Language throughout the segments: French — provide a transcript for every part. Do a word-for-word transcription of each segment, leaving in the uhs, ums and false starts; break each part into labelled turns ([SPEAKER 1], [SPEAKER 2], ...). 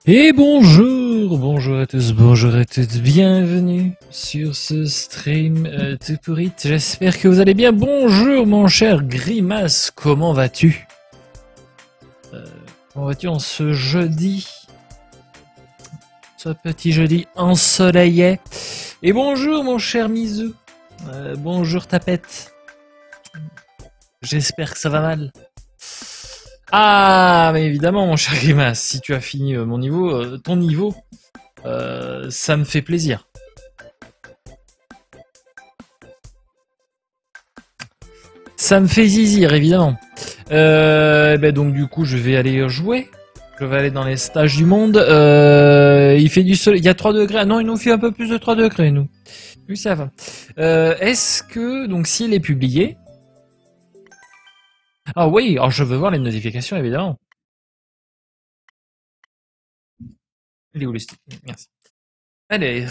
[SPEAKER 1] Et bonjour, bonjour à tous, bonjour à toutes, bienvenue sur ce stream euh, tout pourri. J'espère que vous allez bien. Bonjour mon cher Grimace, comment vas-tu euh, Comment vas-tu en ce jeudi Ce petit jeudi ensoleillé. Et bonjour mon cher Mizu, euh, bonjour Tapette. J'espère que ça va mal. Ah, mais évidemment, mon cher Grimace, si tu as fini euh, mon niveau, euh, ton niveau, euh, ça me fait plaisir. Ça me fait zizir, évidemment. Euh, ben donc du coup, je vais aller jouer. Je vais aller dans les stages du monde. Euh, il fait du soleil. Il y a trois degrés. Ah non, il nous fait un peu plus de trois degrés, nous. Oui, ça va. Euh, Est-ce que, donc, s'il est publié... Ah oui, alors je veux voir les notifications, évidemment. Il est où le stick? Merci. Allez.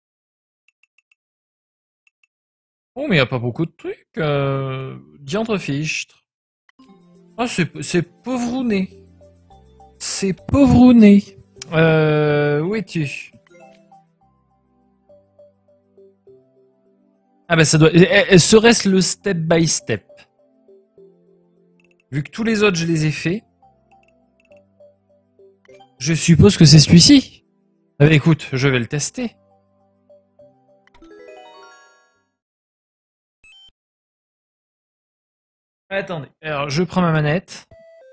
[SPEAKER 1] Oh, mais il n'y a pas beaucoup de trucs. Euh... Diantre-fichtre. Ah, c'est c'est pauvrouné. C'est pauvrouné. Euh... Où es-tu? Ah bah ça doit... eh, eh, Serait-ce le step by step? Vu que tous les autres, je les ai faits, je suppose que c'est celui-ci. Ah bah écoute, je vais le tester. Attendez, alors je prends ma manette.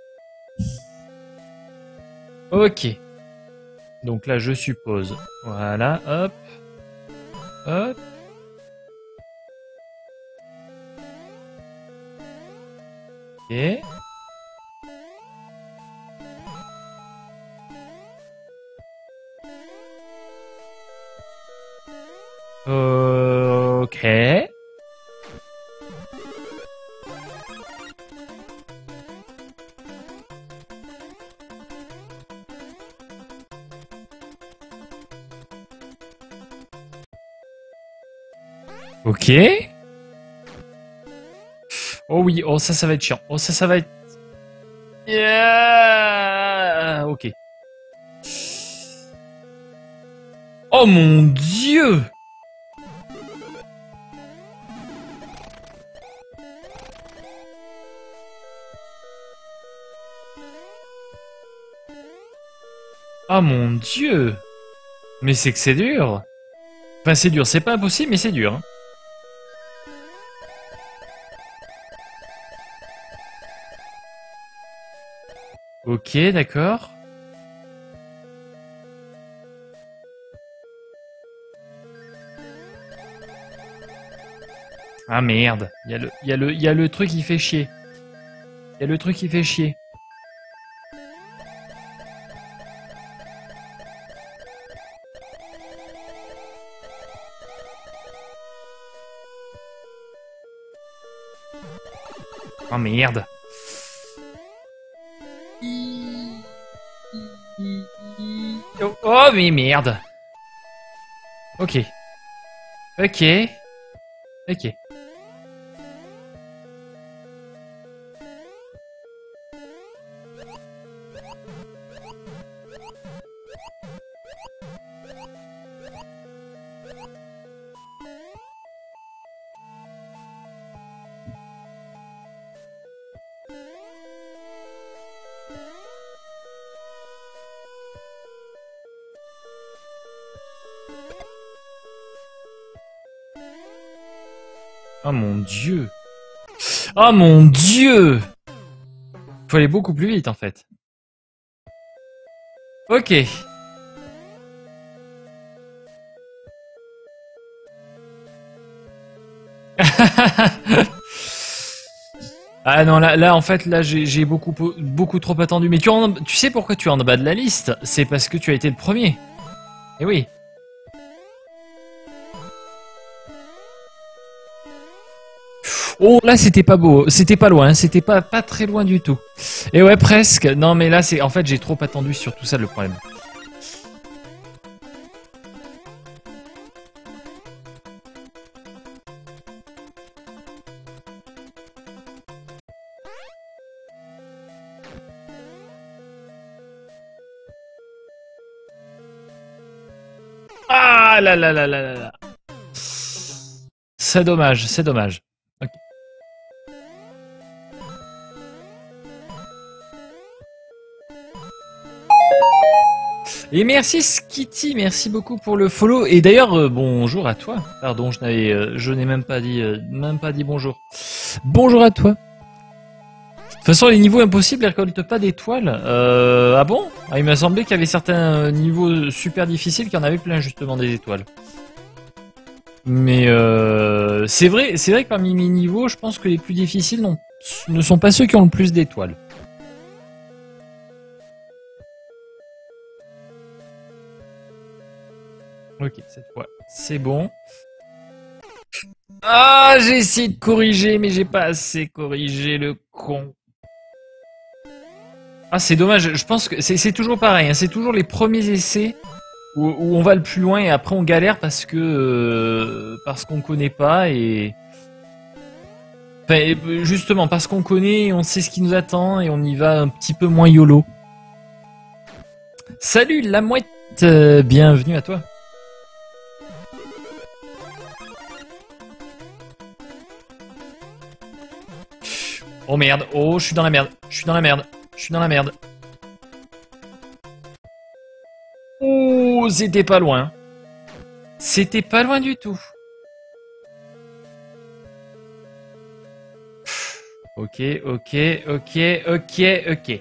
[SPEAKER 1] Ok. Donc là, je suppose. Voilà, hop. Hop. Ok. Ok. Ok. Oh oui, oh ça, ça va être chiant. Oh ça, ça va être... Yeah. Ok. Oh mon dieu! Oh mon dieu! Mais c'est que c'est dur! Enfin, c'est dur, c'est pas impossible, mais c'est dur. Hein. Ok, d'accord. Ah merde, il y a le, il y a le, il y a le truc qui fait chier. Il y a le truc qui fait chier. Oh merde. Oh, oh mais merde. Ok. Ok. Ok. Oh mon dieu. Oh mon dieu. Faut aller beaucoup plus vite en fait. Ok. Ah non, là, là en fait, là j'ai beaucoup, beaucoup trop attendu. Mais tu, en, tu sais pourquoi tu es en bas de la liste? C'est parce que tu as été le premier. Eh oui. Oh là c'était pas beau, c'était pas loin, c'était pas, pas très loin du tout. Et ouais presque, non mais là c'est en fait j'ai trop attendu sur tout ça le problème. Ah là là là là là là. C'est dommage, c'est dommage. Ok. Et merci Skitty, merci beaucoup pour le follow. Et d'ailleurs, euh, bonjour à toi. Pardon, je n'avais, euh, je n'ai même pas dit, euh, même pas dit bonjour. Bonjour à toi. De toute façon, les niveaux impossibles ne récoltent pas d'étoiles. Euh, ah bon? Ah, il m'a semblé qu'il y avait certains niveaux super difficiles qui en avaient plein justement des étoiles. Mais euh, c'est vrai, c'est vrai que parmi mes niveaux, je pense que les plus difficiles non, ne sont pas ceux qui ont le plus d'étoiles. Ok, cette fois, c'est bon. Ah, j'ai essayé de corriger, mais j'ai pas assez corrigé le con. Ah, c'est dommage. Je pense que c'est toujours pareil. Hein, c'est toujours les premiers essais où, où on va le plus loin et après on galère parce que euh, parce qu'on connaît pas et enfin, justement parce qu'on connaît, on sait ce qui nous attend et on y va un petit peu moins YOLO. Salut la mouette, euh, bienvenue à toi. Oh merde, oh je suis dans la merde, je suis dans la merde, je suis dans la merde. Oh, c'était pas loin. C'était pas loin du tout. Ok, ok, ok, ok, ok.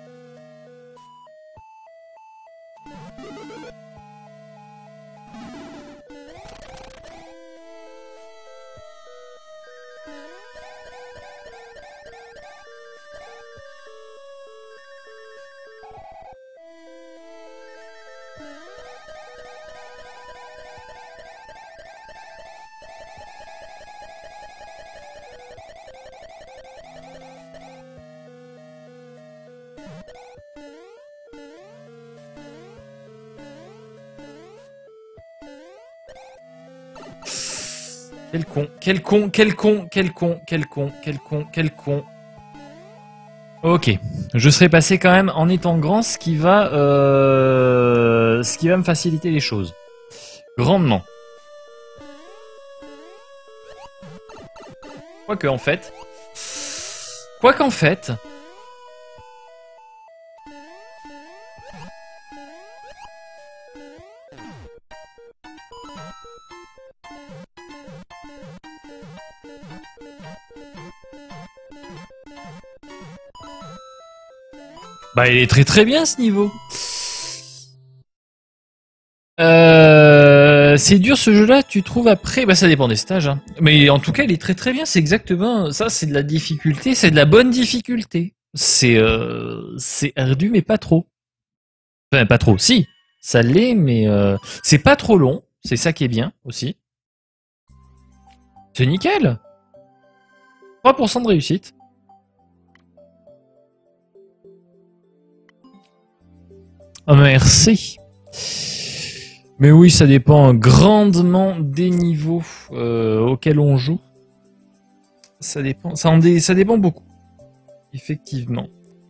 [SPEAKER 1] Quel con, quel con, quel con, quel con, quel con, quel con, quel con. Ok, je serai passé quand même en étant grand, ce qui va, euh, ce qui va me faciliter les choses. Grandement. Quoique en fait, quoique en fait, bah il est très très bien ce niveau. Euh, c'est dur ce jeu-là, tu trouves après? Bah ça dépend des stages. Hein. Mais en tout cas, il est très très bien. C'est exactement ça. C'est de la difficulté, c'est de la bonne difficulté. C'est euh, c'est ardu, mais pas trop. Enfin, pas trop. Si, ça l'est, mais euh, c'est pas trop long. C'est ça qui est bien aussi. C'est nickel. trois pour cent de réussite. Oh, merci. Mais oui, ça dépend grandement des niveaux euh, auxquels on joue. Ça dépend, ça, en dé, ça dépend beaucoup. Effectivement.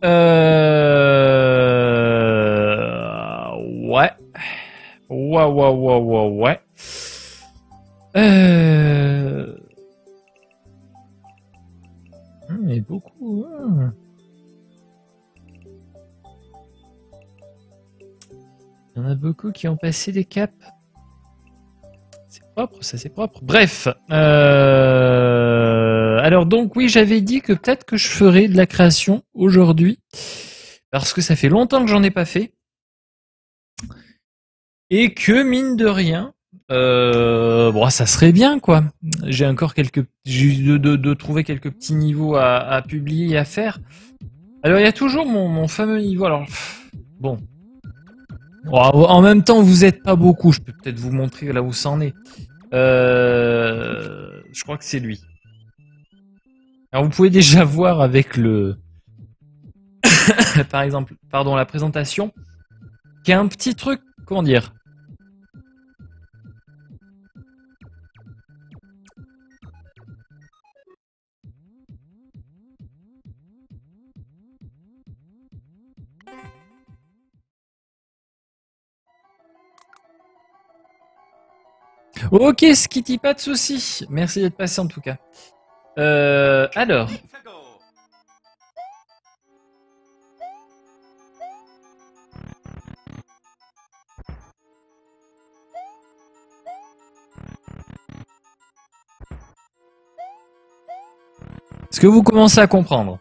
[SPEAKER 1] Euh... Ouais. Ouais, ouais, ouais, ouais, ouais. Euh... Mais beaucoup. Hein. Il y en a beaucoup qui ont passé des caps. C'est propre, ça c'est propre. Bref. Euh... Alors donc oui, j'avais dit que peut-être que je ferais de la création aujourd'hui. Parce que ça fait longtemps que j'en ai pas fait. Et que mine de rien, euh, bon, ça serait bien quoi. J'ai encore quelques, j'ai de, de, de trouver quelques petits niveaux à, à publier et à faire. Alors il y a toujours mon, mon fameux niveau. Alors pff, bon, en même temps vous êtes pas beaucoup. Je peux peut-être vous montrer là où ça en est. Euh, je crois que c'est lui. Alors vous pouvez déjà voir avec le, par exemple, pardon, la présentation, qu'il y a un petit truc, comment dire. Ok, Skitty, pas de soucis. Merci d'être passé en tout cas. Euh, alors. Est-ce que vous commencez à comprendre?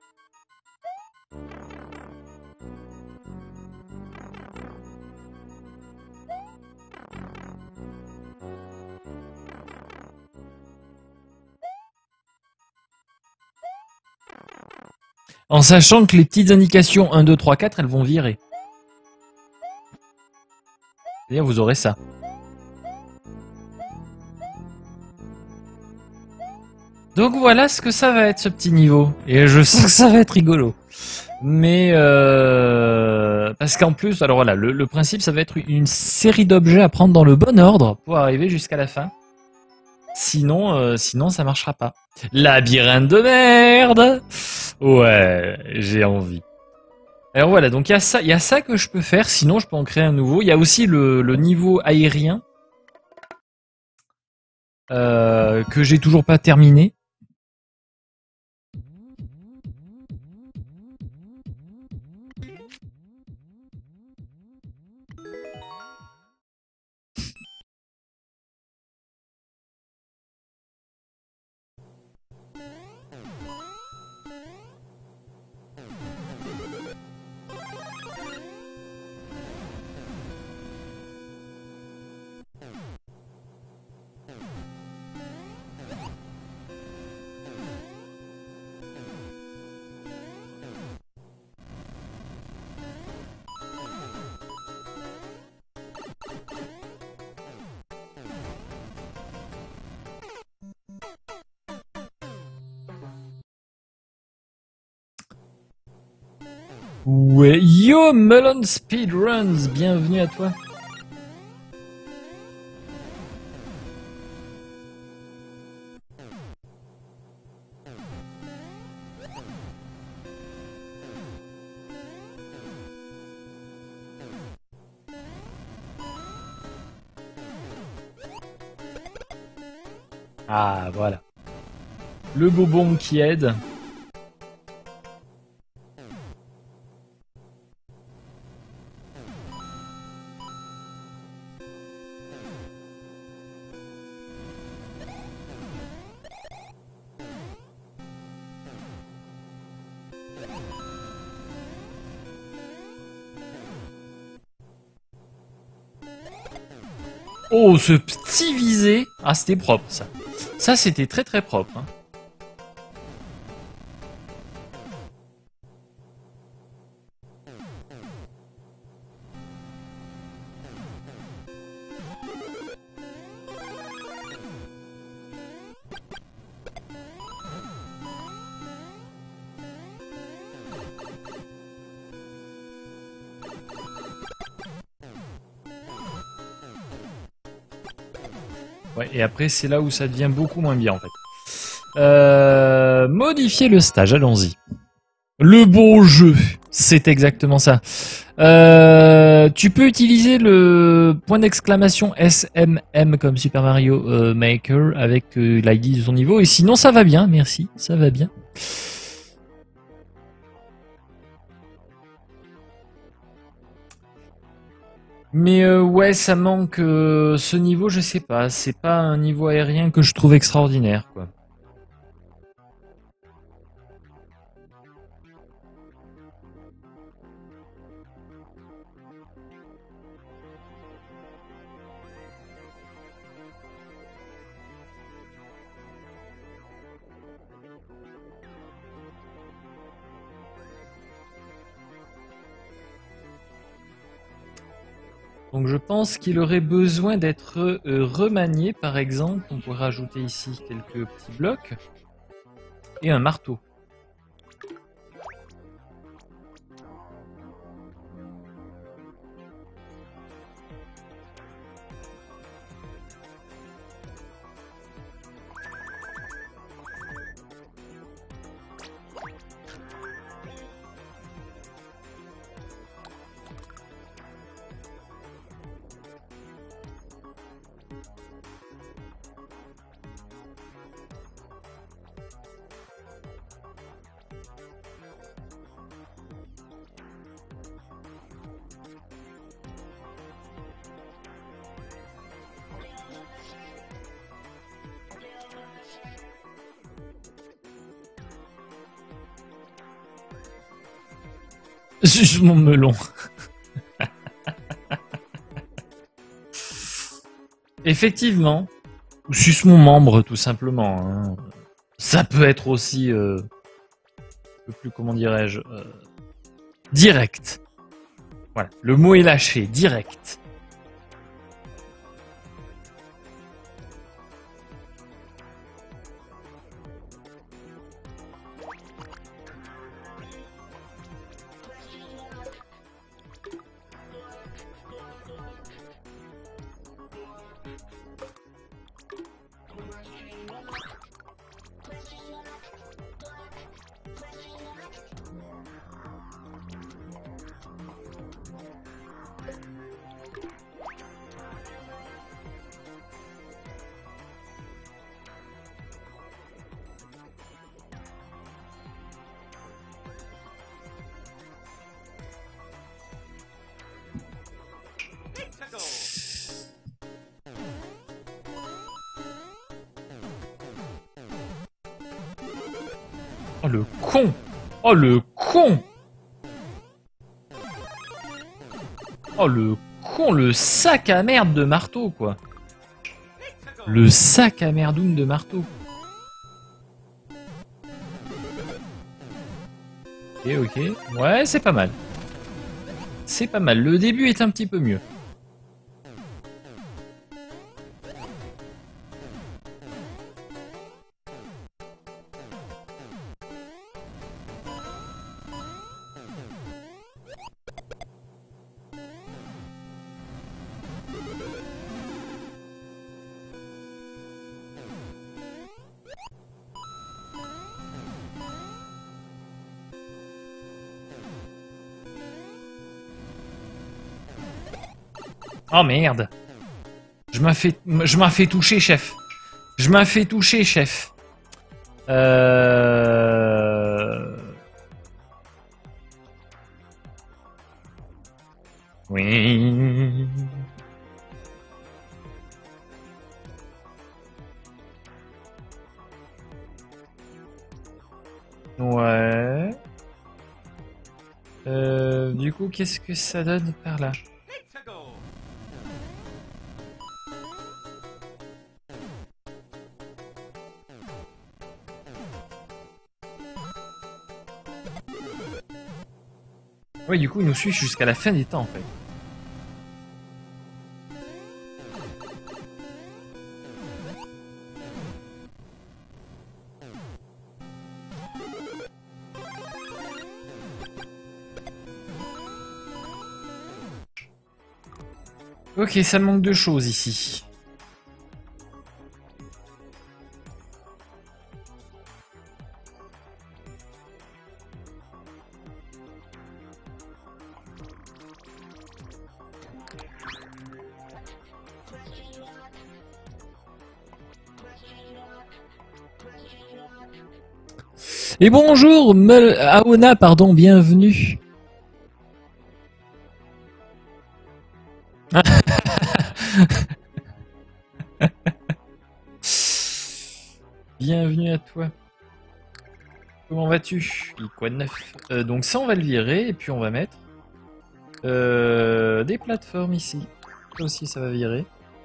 [SPEAKER 1] En sachant que les petites indications un, deux, trois, quatre, elles vont virer. C'est-à-dire vous aurez ça. Donc voilà ce que ça va être ce petit niveau. Et je sens que ça va être rigolo. Mais euh, parce qu'en plus, alors voilà, le, le principe ça va être une série d'objets à prendre dans le bon ordre pour arriver jusqu'à la fin. Sinon, euh, sinon ça marchera pas. Labyrinthe de merde. Ouais, j'ai envie. Alors voilà, donc il y a ça, il y a ça que je peux faire. Sinon, je peux en créer un nouveau. Il y a aussi le, le niveau aérien euh, que j'ai toujours pas terminé. Ouais, yo Melon Speedruns, bienvenue à toi. Ah, voilà. Le bobon qui aide. Oh, ce petit visé. Ah, c'était propre, ça. Ça, c'était très très propre. Hein. Ouais, et après, c'est là où ça devient beaucoup moins bien, en fait. Euh, modifier le stage, allons-y. Le bon jeu, c'est exactement ça. Euh, tu peux utiliser le point d'exclamation S M M comme Super Mario euh, Maker avec euh, l'I D de son niveau. Et sinon, ça va bien, merci, ça va bien. Mais euh, ouais, ça manque euh, ce niveau, je sais pas. C'est pas un niveau aérien que je trouve extraordinaire, quoi. Donc je pense qu'il aurait besoin d'être euh, remanié, par exemple. On pourrait rajouter ici quelques petits blocs et un marteau. Suce mon melon. Effectivement. Ou suce mon membre, tout simplement. Hein. Ça peut être aussi... Euh, un peu plus, comment dirais-je... Euh, direct. Voilà, le mot est lâché, direct. Oh le con! Oh le con! Oh le con, le sac à merde de marteau quoi! Le sac à merdoune de marteau. Ok, ok. Ouais, c'est pas mal. C'est pas mal. Le début est un petit peu mieux. Oh merde. Je m'en fais, je m'en fais toucher, chef. Je m'en fais toucher, chef. Euh... Oui. Ouais. Euh, du coup, qu'est-ce que ça donne par là? Ouais, du coup, il nous suit jusqu'à la fin des temps, en fait. Ok, ça manque de choses ici. Et bonjour, Mel Aona, pardon, bienvenue. Bienvenue à toi. Comment vas-tu? Quoi de neuf? euh, Donc ça, on va le virer et puis on va mettre euh, des plateformes ici. Ça aussi, ça va virer.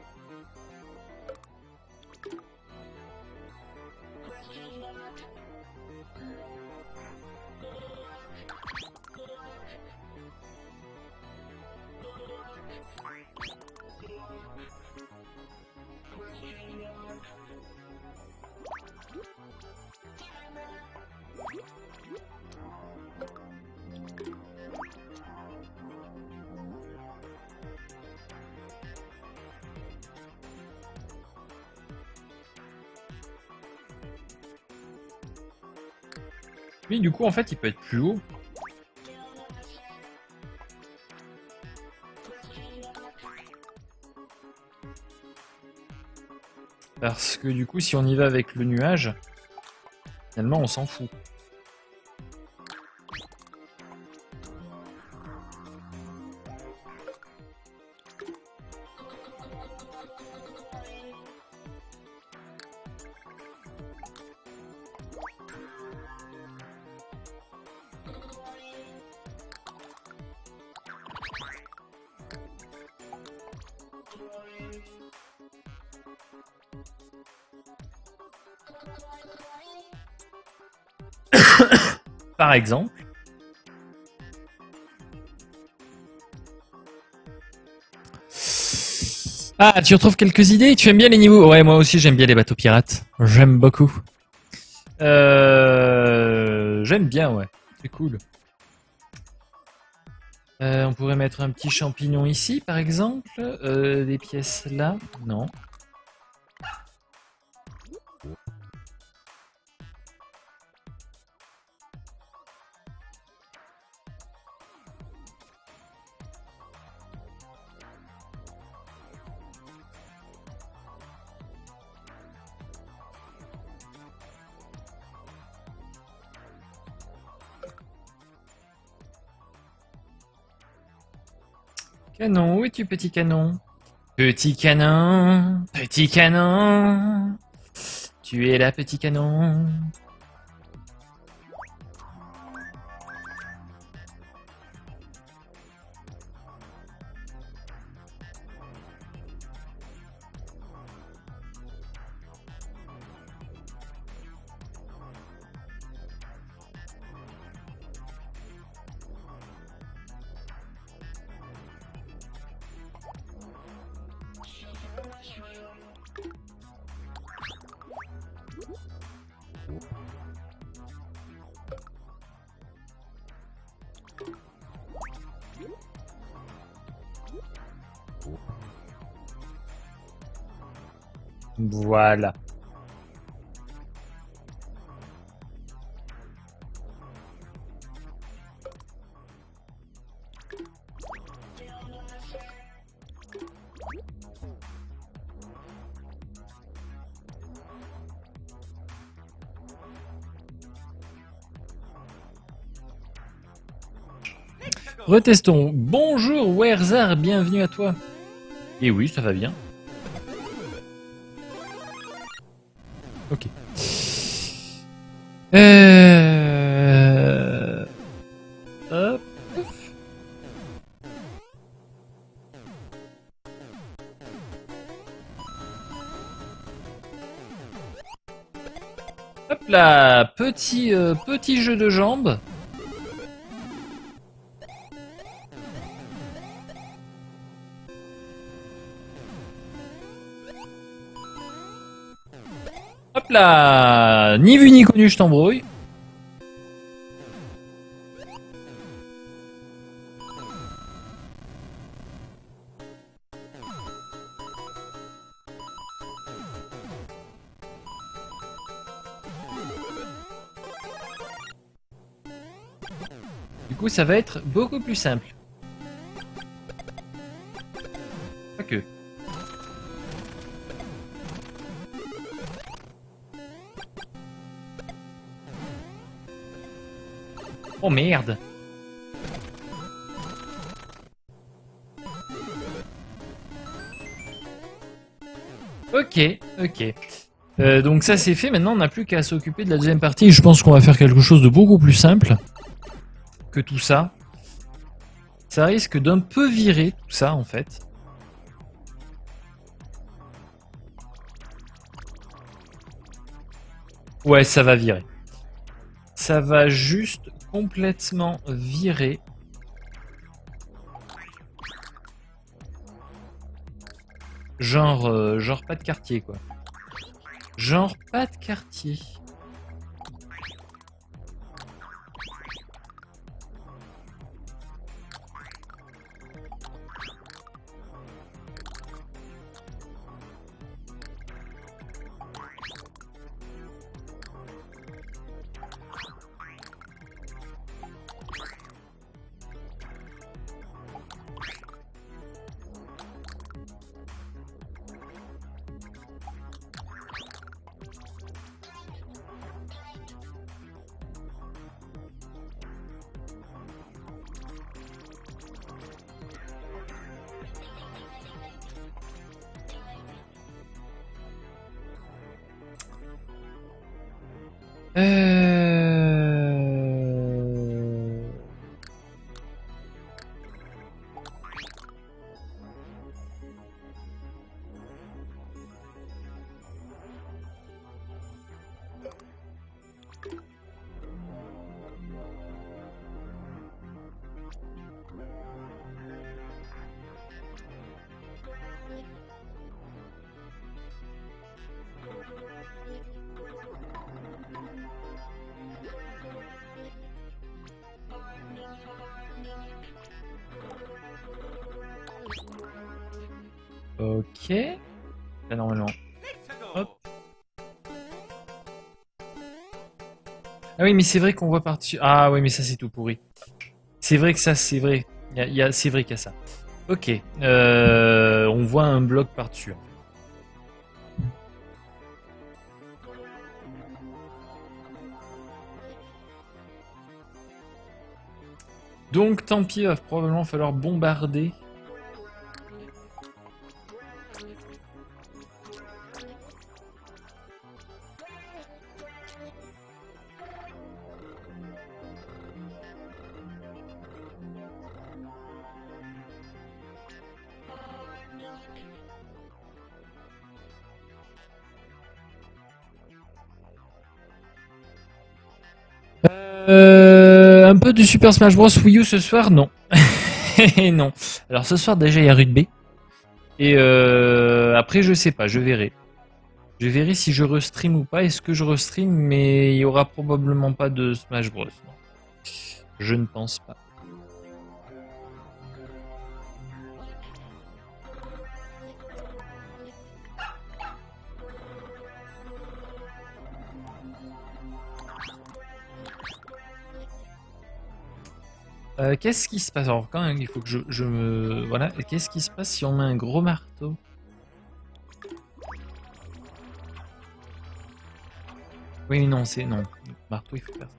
[SPEAKER 1] Oui, du coup, en fait, il peut être plus haut. Parce que du coup, si on y va avec le nuage, finalement, on s'en fout. Par exemple. Ah, tu retrouves quelques idées? Tu aimes bien les niveaux? Ouais, moi aussi j'aime bien les bateaux pirates. J'aime beaucoup. Euh... J'aime bien, ouais. C'est cool. Euh, on pourrait mettre un petit champignon ici, par exemple. Euh, des pièces là. Non. Canon, où es-tu, petit canon? Petit canon, petit canon. Tu es là, petit canon. Voilà. Retestons. Bonjour Werzar, bienvenue à toi. Et oui, ça va bien. Ok. Euh... Hop. Hop là, petit, euh, petit jeu de jambes. Hop là, ni vu ni connu, je t'embrouille. Du coup, ça va être beaucoup plus simple. Pas que. Oh merde. Ok, ok. Euh, donc ça c'est fait, maintenant on n'a plus qu'à s'occuper de la deuxième partie. Je pense qu'on va faire quelque chose de beaucoup plus simple que tout ça. Ça risque d'un peu virer tout ça en fait. Ouais, ça va virer. Ça va juste complètement virer. Genre, euh, genre pas de quartier quoi. Genre pas de quartier. Euh... Ok. Là, normalement. Hop. Ah oui, mais c'est vrai qu'on voit par-dessus. Ah oui, mais ça, c'est tout pourri. C'est vrai que ça, c'est vrai. Il y a, il y a- c'est vrai qu'il y a ça. Ok. Euh, on voit un bloc par-dessus. Donc, tant pis, il va probablement falloir bombarder. Euh, un peu du Super Smash Bros. Wii U ce soir, non. Non. Alors ce soir déjà il y a Rude B. Et euh, après je sais pas, je verrai. Je verrai si je restream ou pas. Est-ce que je restream, mais il y aura probablement pas de Smash Bros. Non. Je ne pense pas. Euh, qu'est-ce qui se passe? Alors quand même, il faut que je, je me... Voilà. Qu'est-ce qui se passe si on met un gros marteau? Oui, non, c'est... Non. Marteau, il faut faire ça.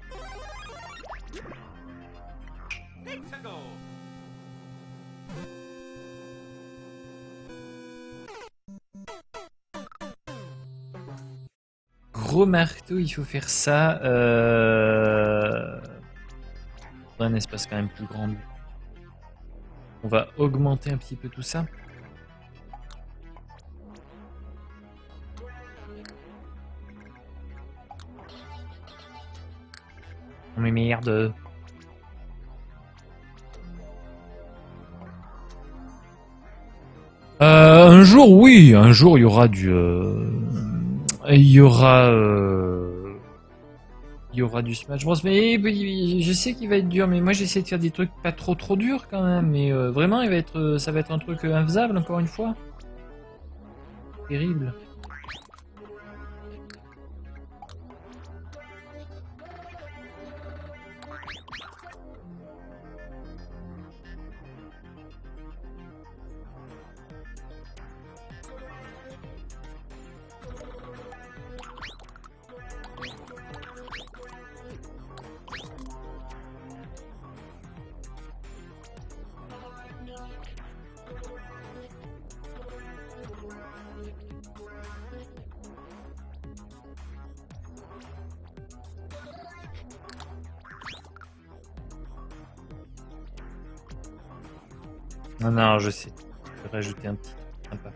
[SPEAKER 1] Gros marteau, il faut faire ça. Euh... Un espace quand même plus grand. On va augmenter un petit peu tout ça. Oh mais merde. Euh, un jour, oui, un jour il y aura du, euh, il y aura, euh, il y aura du Smash Bros. Mais, mais je sais qu'il va être dur, mais moi j'essaie de faire des trucs pas trop trop durs quand même. Mais euh, vraiment, il va être, ça va être un truc infaisable encore une fois. Terrible. Non, non, je sais. Je vais rajouter un petit sympa.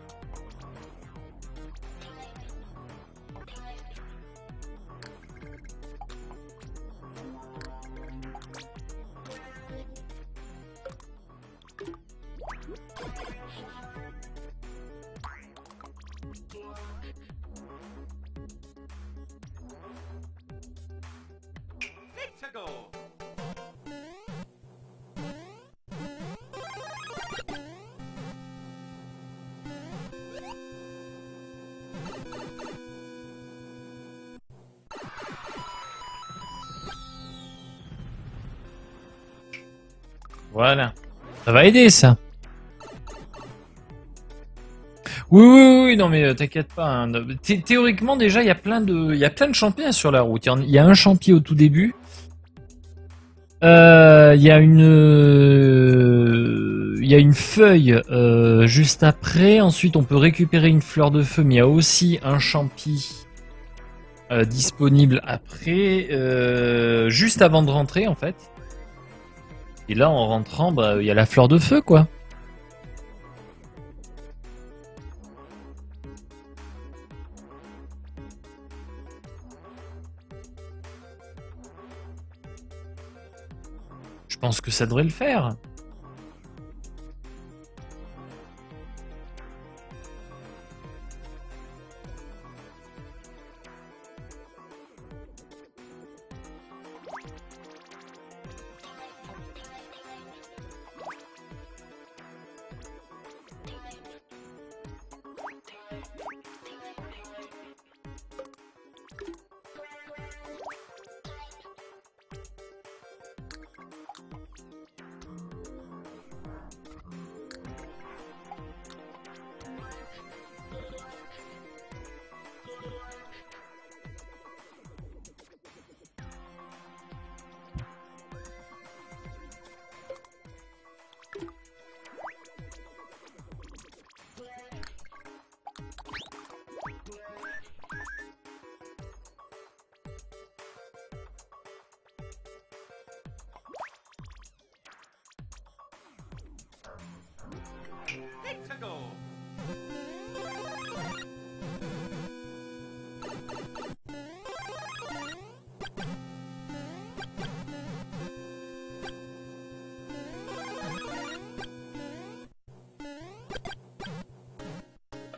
[SPEAKER 1] Voilà. Ça va aider ça. Oui, oui, oui, non mais euh, t'inquiète pas. Hein. Thé- Théoriquement déjà, il y a plein de, il y a plein de champions sur la route. Il y en- il y a un champion au tout début. Euh, Il y a une, euh, il y a une feuille euh, juste après. Ensuite, on peut récupérer une fleur de feu, mais il y a aussi un champi euh, disponible après, euh, juste avant de rentrer en fait. Et là, en rentrant, bah, il y a la fleur de feu, quoi. Je pense que ça devrait le faire.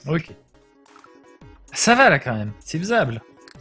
[SPEAKER 1] Ok. Ça va là quand même, c'est faisable.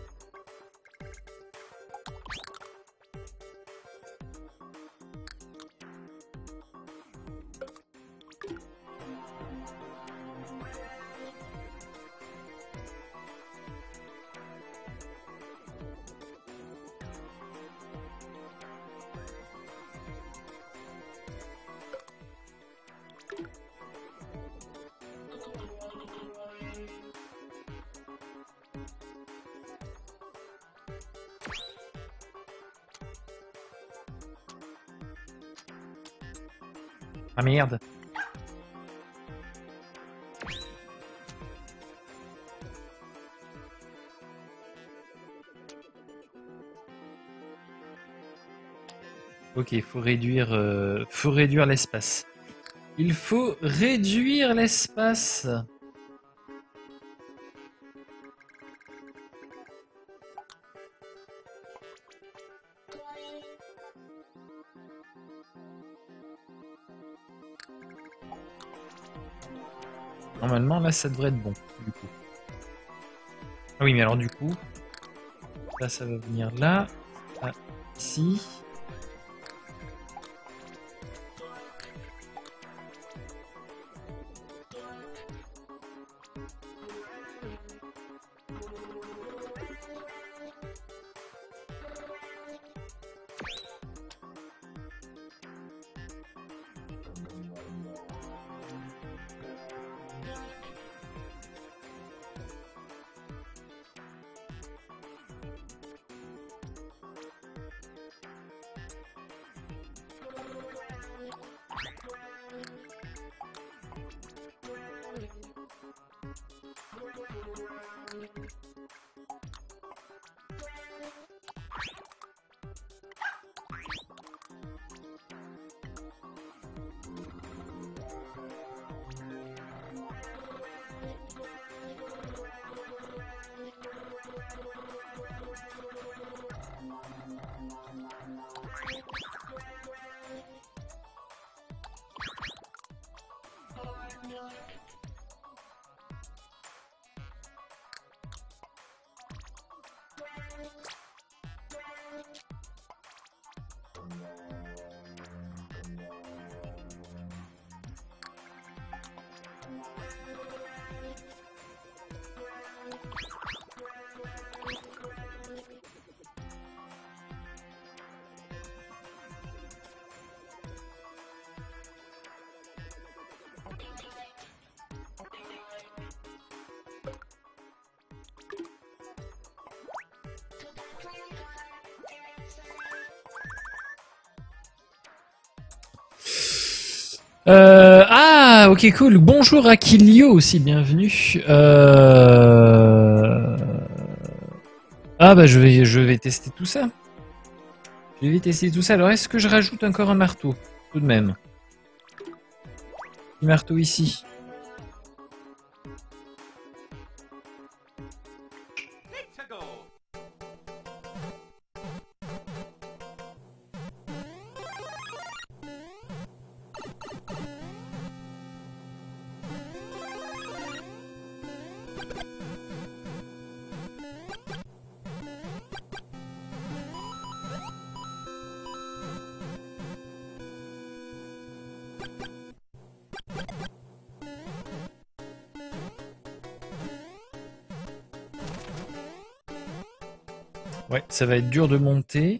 [SPEAKER 1] Ah merde. Ok, il faut réduire, euh, faut réduire l'espace. Il faut réduire l'espace. Normalement, là, ça devrait être bon, du coup. Ah oui, mais alors du coup, là, ça va venir là, là, ici. Euh, ah, ok, cool. Bonjour Akilio aussi, bienvenue. Euh... Ah bah je vais, je vais tester tout ça. Je vais tester tout ça. Alors est-ce que je rajoute encore un marteau? Tout de même. Un marteau ici. Ouais, ça va être dur de monter.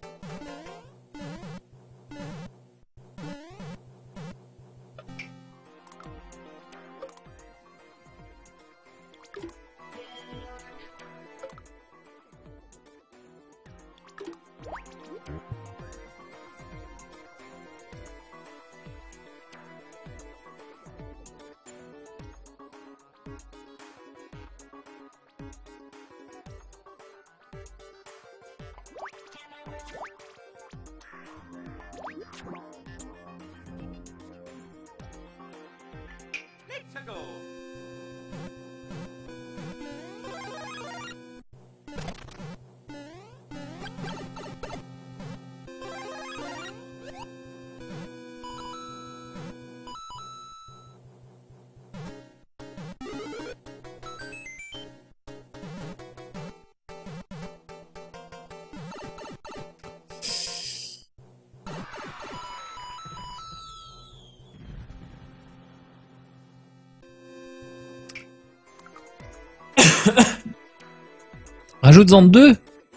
[SPEAKER 1] Rajoute-en deux.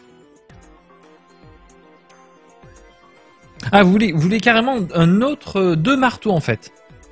[SPEAKER 1] Ah, vous voulez, vous voulez carrément un autre... euh, deux marteaux, en fait.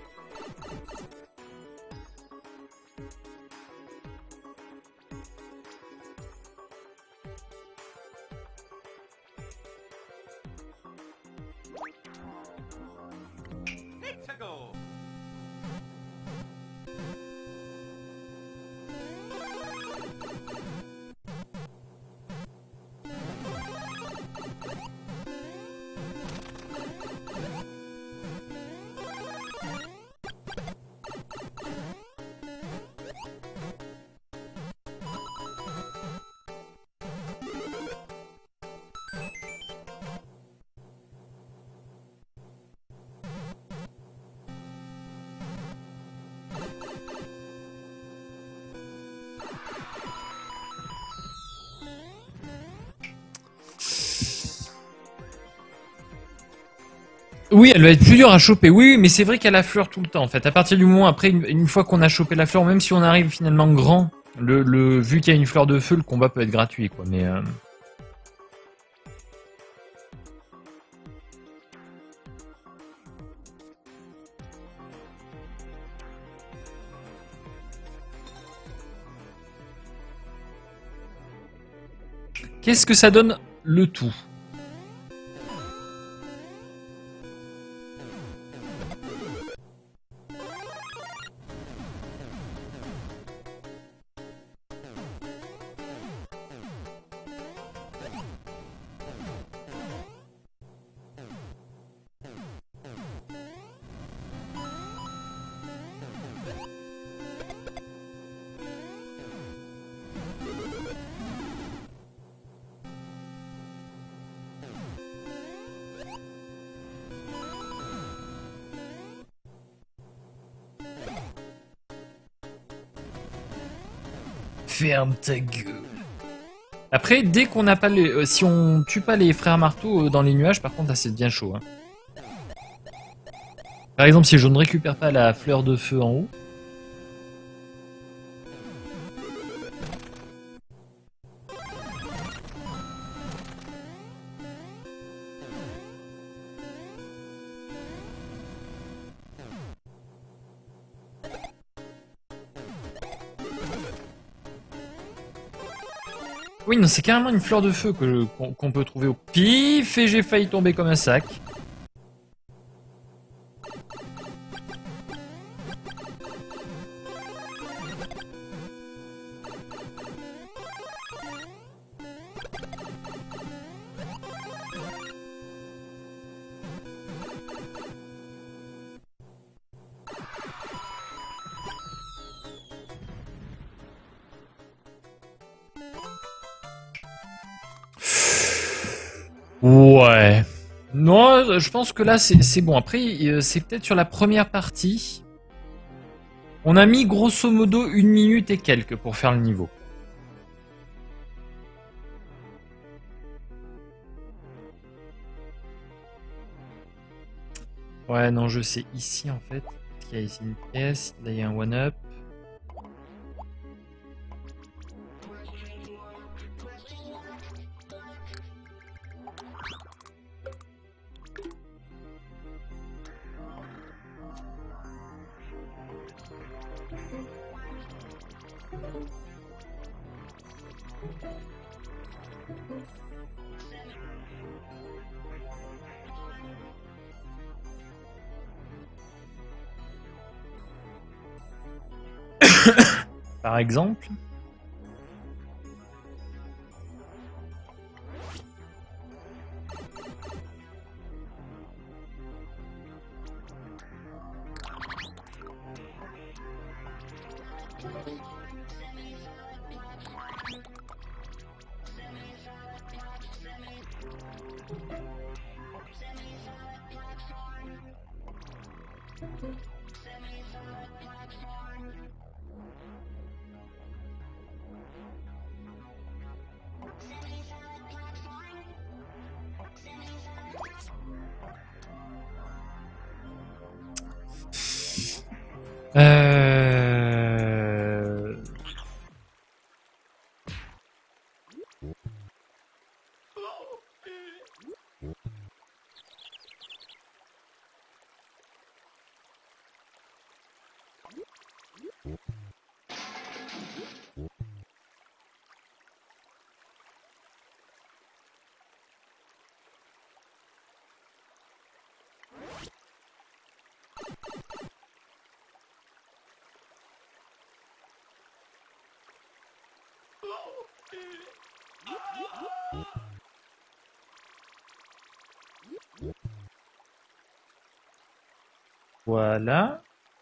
[SPEAKER 1] Oui, elle va être plus dure à choper. Oui, mais c'est vrai qu'elle affleure tout le temps, en fait. À partir du moment, après, une, une fois qu'on a chopé la fleur, même si on arrive finalement grand, le, le, vu qu'il y a une fleur de feu, le combat peut être gratuit, quoi. Mais... Euh... Qu'est-ce que ça donne le tout? Ferme ta gueule. Après, dès qu'on n'a pas les... Euh, si on tue pas les frères marteaux euh, dans les nuages, par contre, là, c'est bien chaud. Hein. Par exemple, si je ne récupère pas la fleur de feu en haut... Oui, non, c'est carrément une fleur de feu que qu'on qu'on peut trouver au pif et j'ai failli tomber comme un sac. Ouais. Non, je pense que là, c'est bon. Après, c'est peut-être sur la première partie. On a mis grosso modo une minute et quelques pour faire le niveau. Ouais, non, je sais. Ici, en fait, il y a ici une pièce. Là, il y a un one-up. Par exemple. Euh... Voilà.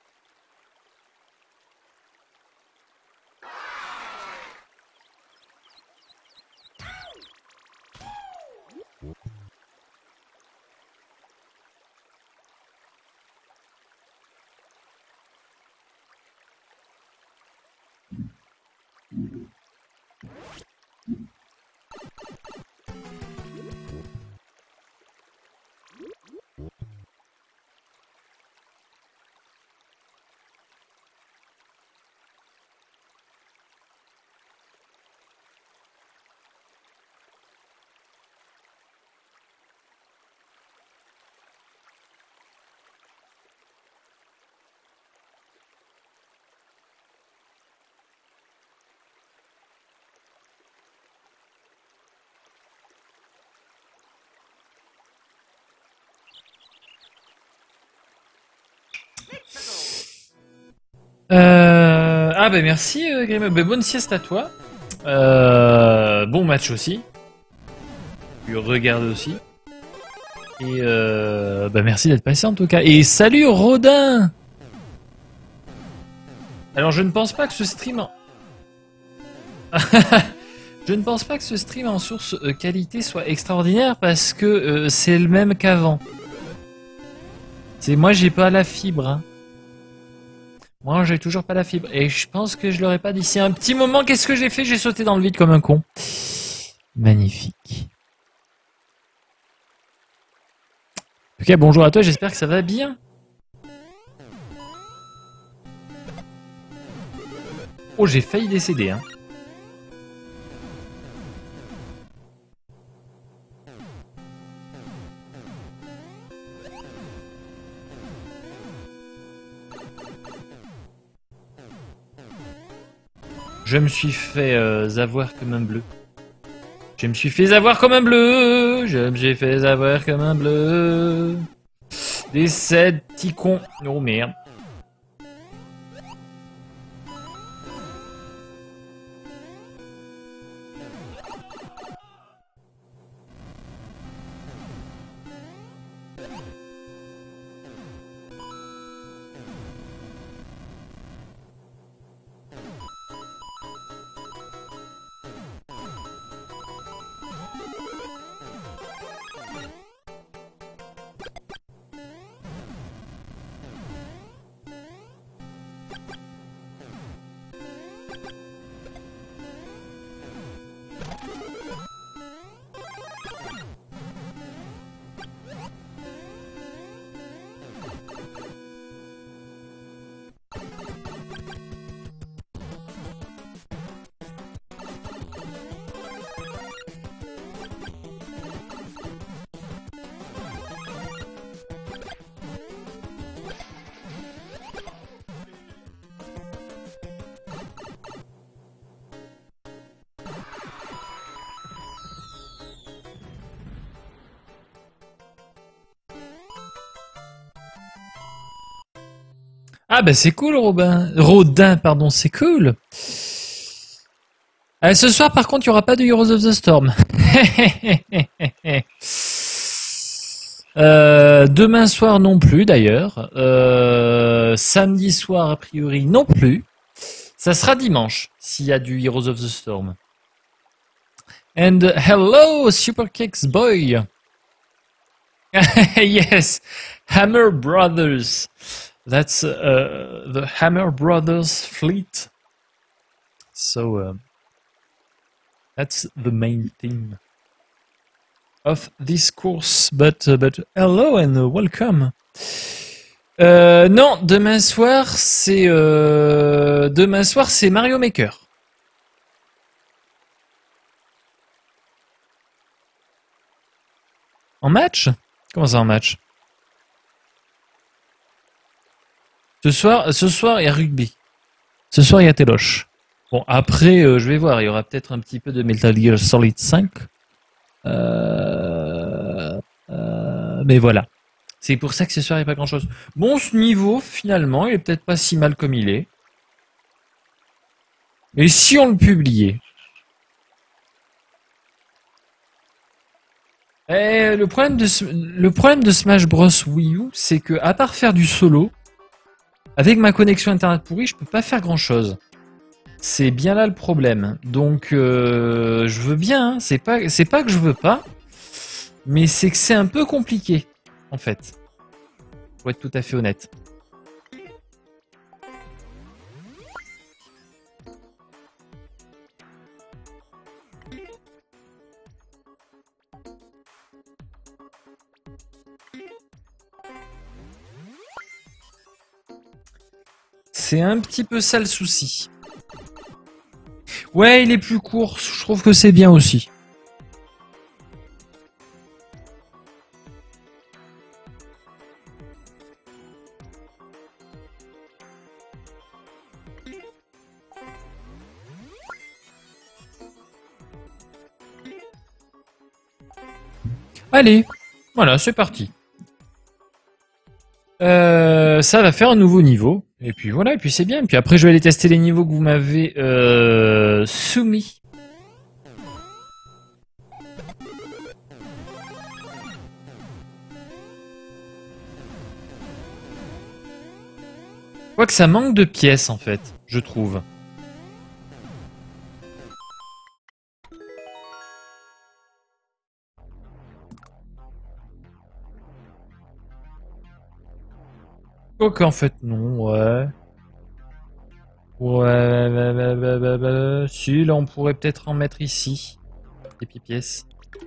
[SPEAKER 1] Euh... Ah bah merci euh, Grimaud. Bah, bonne sieste à toi. Euh... Bon match aussi. Tu regardes aussi. Et euh... bah merci d'être passé en tout cas. Et salut Rodin. Alors je ne pense pas que ce stream... En... je ne pense pas que ce stream en source euh, qualité soit extraordinaire parce que euh, c'est le même qu'avant. C'est moi j'ai pas la fibre. Hein. Moi, j'ai toujours pas la fibre. Et je pense que je l'aurais pas d'ici un petit moment. Qu'est-ce que j'ai fait? J'ai sauté dans le vide comme un con. Magnifique. Ok, bonjour à toi. J'espère que ça va bien. Oh, j'ai failli décéder. Hein. Je me suis fait euh, avoir comme un bleu. Je me suis fait avoir comme un bleu. Je me suis fait avoir comme un bleu. Des sept petits cons. Oh merde. Ah bah c'est cool Robin. Rodin, pardon, c'est cool. Euh, ce soir par contre il n'y aura pas de Heroes of the Storm. euh, demain soir non plus d'ailleurs. Euh, samedi soir a priori non plus. Ça sera dimanche s'il y a du Heroes of the Storm. And hello Super Kicks Boy. Yes, Hammer Brothers. That's uh, the Hammer Brothers fleet. So uh, that's the main theme of this course. But uh, but hello and uh, welcome. Euh, non, demain soir c'est euh, demain soir c'est Mario Maker. En match? Comment ça en match? Ce soir, ce soir, il y a rugby. Ce soir, il y a Téloche. Bon, après, euh, je vais voir. Il y aura peut-être un petit peu de Metal Gear Solid cinq. Euh, euh, mais voilà. C'est pour ça que ce soir, il n'y a pas grand-chose. Bon, ce niveau, finalement, il est peut-être pas si mal comme il est. Mais si on le publiait? Eh, le problème de ce- le problème de Smash Bros Wii U, c'est que à part faire du solo, avec ma connexion internet pourrie, je peux pas faire grand chose. C'est bien là le problème. Donc euh, je veux bien, hein. c'est pas c'est pas que je veux pas, mais c'est que c'est un peu compliqué en fait. Pour être tout à fait honnête. C'est un petit peu ça le souci. Ouais, il est plus court, je trouve que c'est bien aussi. Allez, voilà, c'est parti. Euh, ça va faire un nouveau niveau. Et puis voilà, et puis c'est bien. Puis après, je vais aller tester les niveaux que vous m'avez euh, soumis. Quoique ça manque de pièces en fait, je trouve. Quoique en fait, non, ouais. Ouais, ouais, ouais, ouais, ouais, ouais. Si, là on pourrait peut-être en mettre ici. Des petites pièces.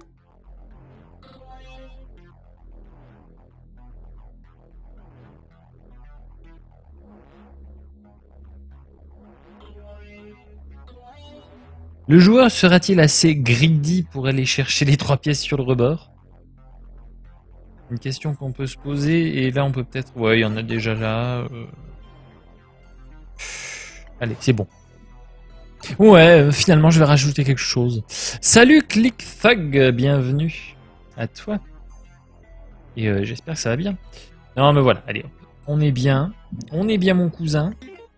[SPEAKER 1] Le joueur sera-t-il assez greedy pour aller chercher les trois pièces sur le rebord? Une question qu'on peut se poser, et là on peut peut-être... Ouais, il y en a déjà là. euh. Allez, c'est bon. Ouais, euh, finalement je vais rajouter quelque chose. Salut ClickThug, bienvenue à toi. Et euh, j'espère que ça va bien. Non mais voilà, allez, on est bien. On est bien mon cousin.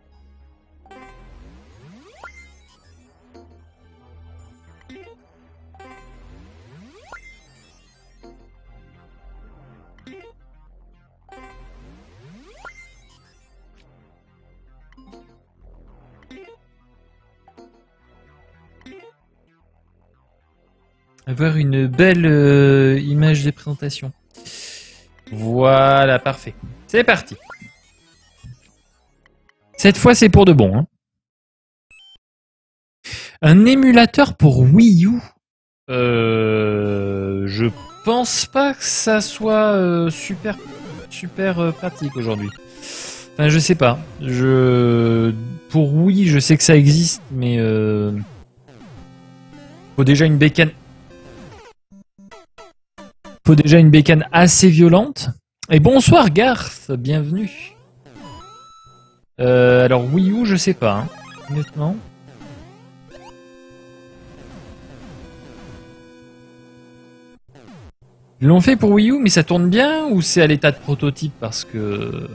[SPEAKER 1] Avoir une belle euh, image de présentation. Voilà, parfait. C'est parti. Cette fois, c'est pour de bon. Hein. Un émulateur pour Wii U. Euh, je pense pas que ça soit euh, super, super euh, pratique aujourd'hui. Enfin, je sais pas. Je pour Wii, je sais que ça existe, mais euh... faut déjà une bécane. Faut déjà une bécane assez violente. Et bonsoir Garth, bienvenue. Euh, alors Wii U, je sais pas, hein, honnêtement. Ils l'ont fait pour Wii U, mais ça tourne bien ou c'est à l'état de prototype parce que...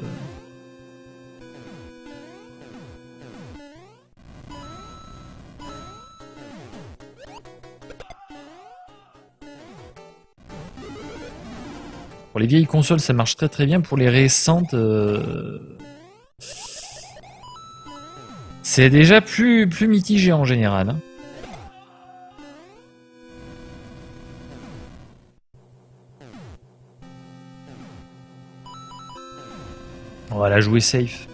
[SPEAKER 1] Pour les vieilles consoles, ça marche très très bien. Pour les récentes... Euh... C'est déjà plus, plus mitigé en général. Hein. On va la jouer safe.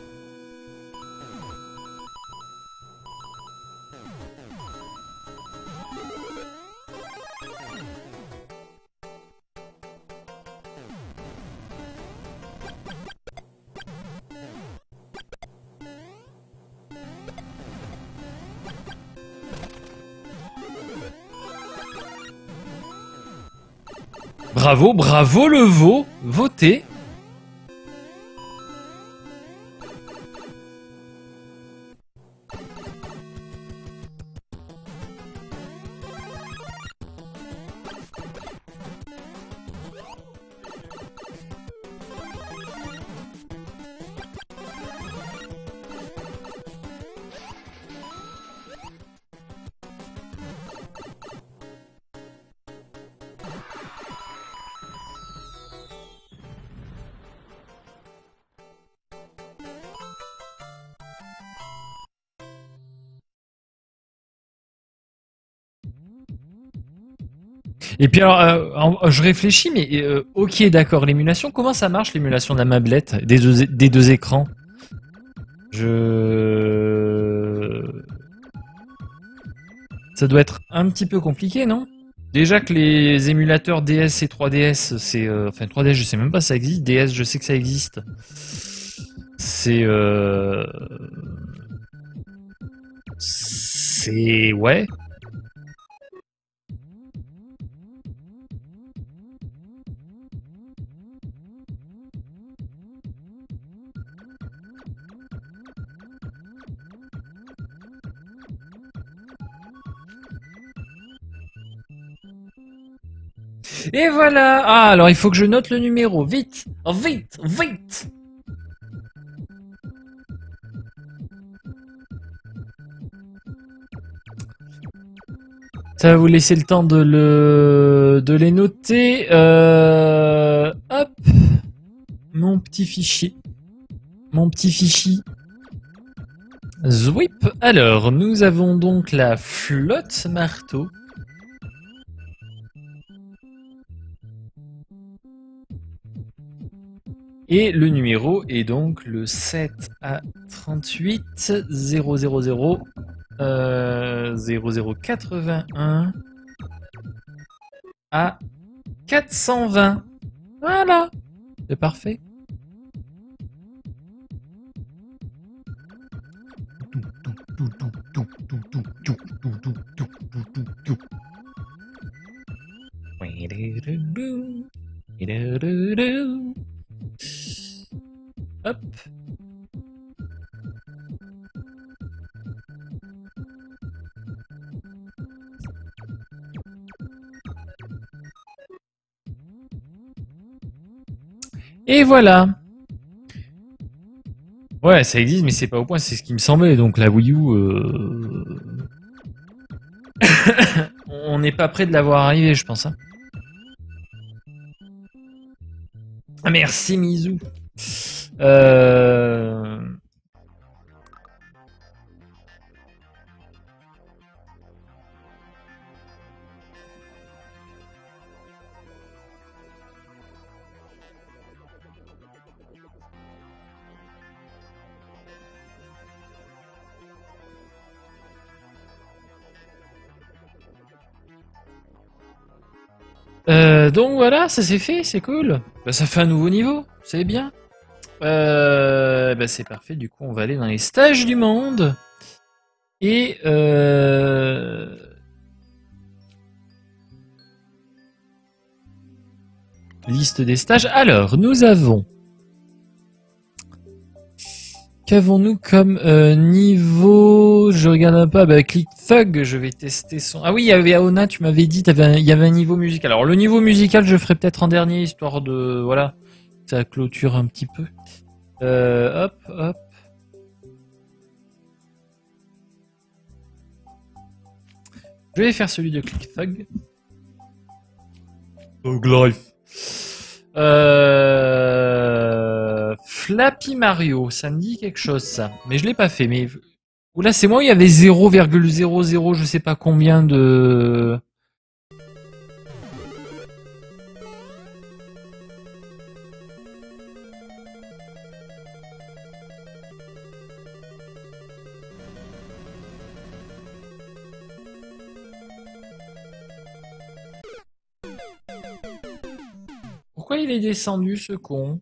[SPEAKER 1] Bravo, bravo le veau, votez. Et puis alors, euh, en- je réfléchis, mais euh, ok, d'accord, l'émulation, comment ça marche l'émulation de la mablette des deux, des deux écrans? Je... Ça doit être un petit peu compliqué, non? Déjà que les émulateurs D S et trois D S, c'est... euh, enfin, trois D S, je sais même pas si ça existe. D S, je sais que ça existe. C'est... Euh... C'est... Ouais. Et voilà. Ah, alors il faut que je note le numéro. Vite, vite, vite. Ça va vous laisser le temps de le de les noter. Euh... Hop, mon petit fichier, mon petit fichier. Zwip. Alors, nous avons donc la flotte marteau. Et le numéro est donc le sept A trente-huit zéro zéro zéro euh, zéro zéro quatre-vingt-un à quatre cent vingt. Voilà, c'est parfait. Hop. Et voilà. Ouais, ça existe, mais c'est pas au point, c'est ce qui me semblait. Donc la Wii U, euh... on n'est pas près de l'avoir arrivé, je pense. Hein. Merci Mizu. Euh... Euh, donc voilà, ça c'est fait, c'est cool. Bah, ça fait un nouveau niveau, c'est bien. Euh, bah, c'est parfait, du coup on va aller dans les stages du monde. Et... Euh... Liste des stages. Alors, nous avons... Qu'avons-nous comme euh, niveau? Je regarde un peu. Bah, Click Thug, je vais tester son. Ah oui, il y avait Aona, tu m'avais dit, il y avait un niveau musical. Alors le niveau musical, je ferai peut-être en dernier, histoire de voilà, ça clôture un petit peu. Euh, hop, hop. Je vais faire celui de Click Thug. Thug Life. Euh... Flappy Mario, ça me dit quelque chose ça, mais je l'ai pas fait. Mais oula, c'est moi, il y avait zéro virgule zéro zéro, je sais pas combien de. Pourquoi il est descendu ce con?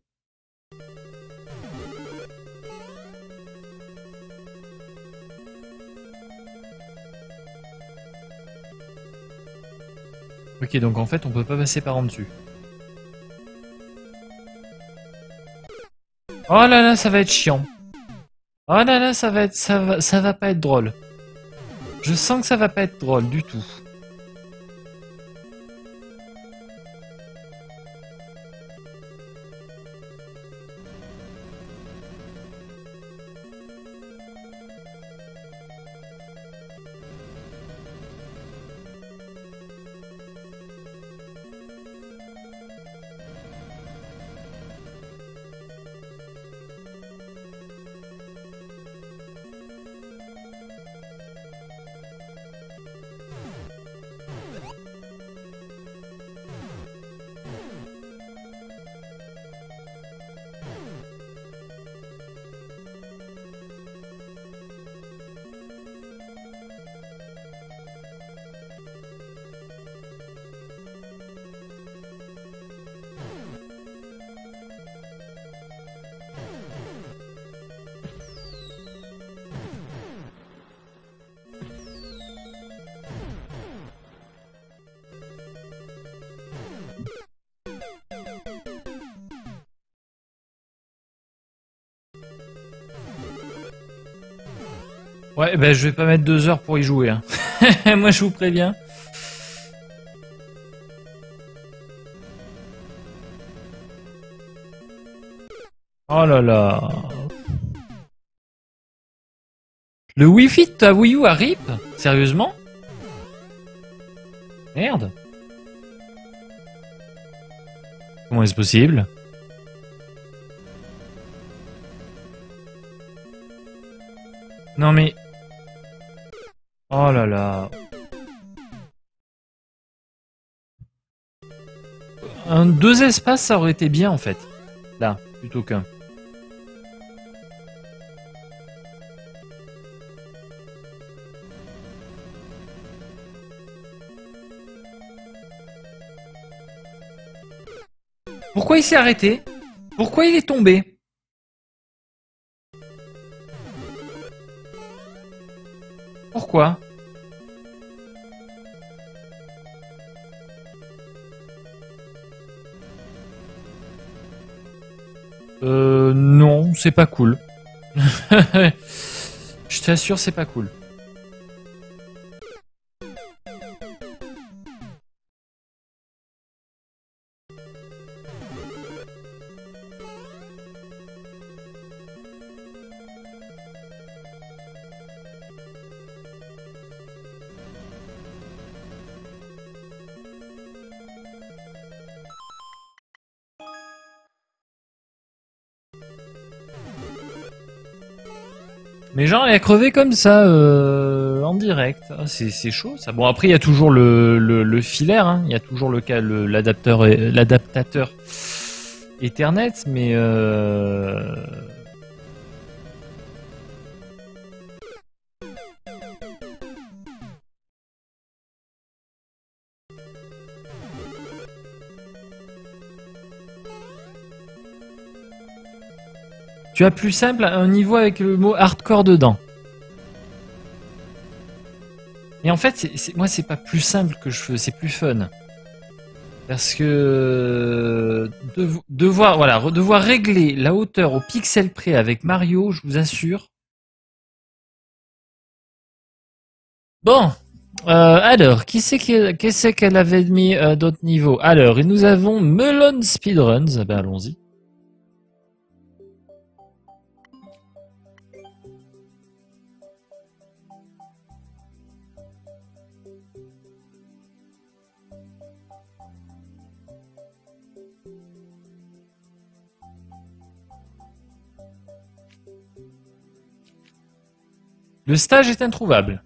[SPEAKER 1] Ok, donc en fait on peut pas passer par en dessus. Oh là là, ça va être chiant. Oh là là, ça va être, ça va, ça va pas être drôle. Je sens que ça va pas être drôle du tout. Ouais, ben je vais pas mettre deux heures pour y jouer. Hein. Moi, je vous préviens. Oh là là. Le Wi-Fi de ta Wii U a rip? Sérieusement? Merde. Comment est-ce possible? Non mais... Oh là là. Un, deux espaces, ça aurait été bien en fait. Là, plutôt qu'un. Pourquoi il s'est arrêté? Pourquoi il est tombé? Pourquoi? Euh... Non, c'est pas cool. Je t'assure, c'est pas cool. Mais genre, elle a crevé comme ça, euh, en direct. Ah, c'est chaud, ça. Bon, après, il y a toujours le, le, le filaire, hein. Il y a toujours le cas, l'adapteur, l'adaptateur Ethernet, mais euh... Tu as plus simple un niveau avec le mot hardcore dedans. Et en fait, c'est, c'est, moi, c'est pas plus simple que je fais, c'est plus fun. Parce que de, devoir, voilà, devoir régler la hauteur au pixel près avec Mario, je vous assure. Bon, euh, alors, qui c'est qu'est-ce qu'elle avait mis euh, d'autres niveaux? Alors, et nous avons Melon Speedruns. Ben, allons-y. Le stage est introuvable.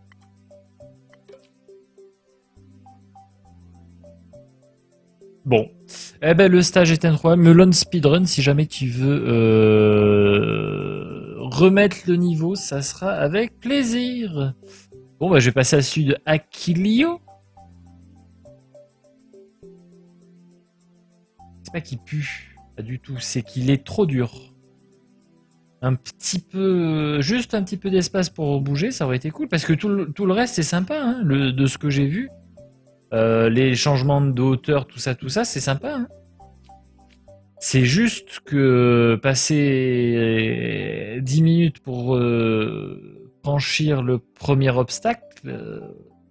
[SPEAKER 1] Bon. Eh ben, le stage est introuvable. Melon Speedrun, si jamais tu veux euh, remettre le niveau, ça sera avec plaisir. Bon, bah, je vais passer à celui de Aquilio. C'est pas qu'il pue. Pas du tout. C'est qu'il est trop dur. Un petit peu, juste un petit peu d'espace pour bouger, ça aurait été cool, parce que tout le, tout le reste c'est sympa, hein, le, de ce que j'ai vu. Euh, les changements de hauteur, tout ça, tout ça, c'est sympa. Hein. C'est juste que passer dix minutes pour euh, franchir le premier obstacle... Euh...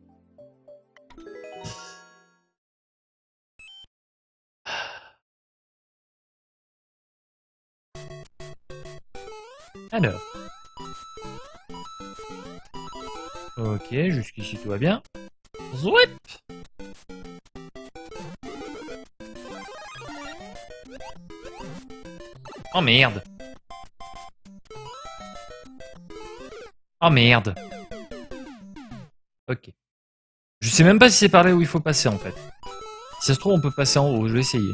[SPEAKER 1] Alors. Ok, jusqu'ici tout va bien. Zwip! Oh merde! Oh merde! Ok. Je sais même pas si c'est par là où il faut passer en fait. Si ça se trouve, on peut passer en haut, je vais essayer.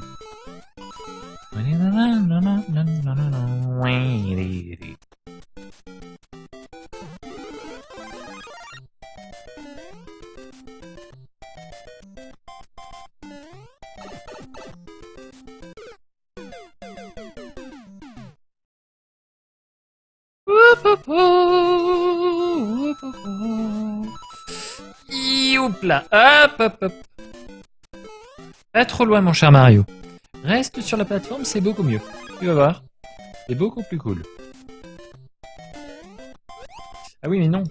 [SPEAKER 1] Youp là, hop hop hop. Pas trop loin mon cher Mario. Reste sur la plateforme, c'est beaucoup mieux. Tu vas voir, c'est beaucoup plus cool. Ah oui, mais non.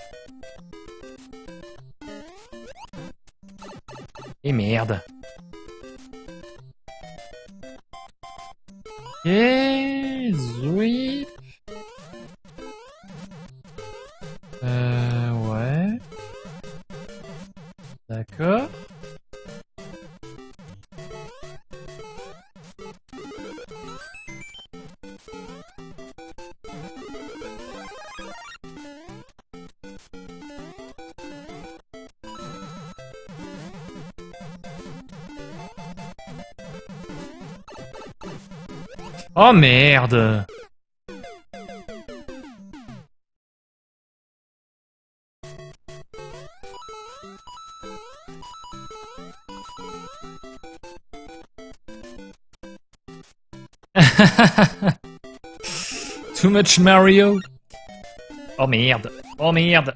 [SPEAKER 1] Et merde. Et oui. Euh, ouais. D'accord. Oh merde. Too much Mario. Oh merde. Oh merde.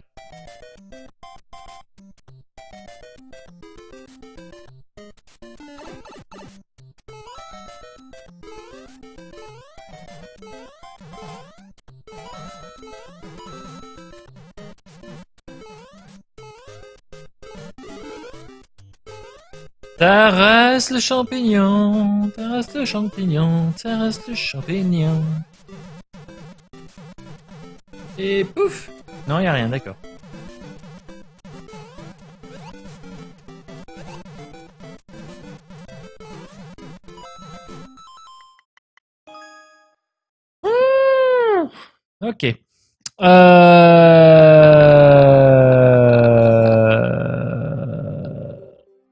[SPEAKER 1] Taras le champignon, Taras le champignon, Taras le champignon. Et pouf. Non, y a rien, d'accord. Mmh. Ok. Euh...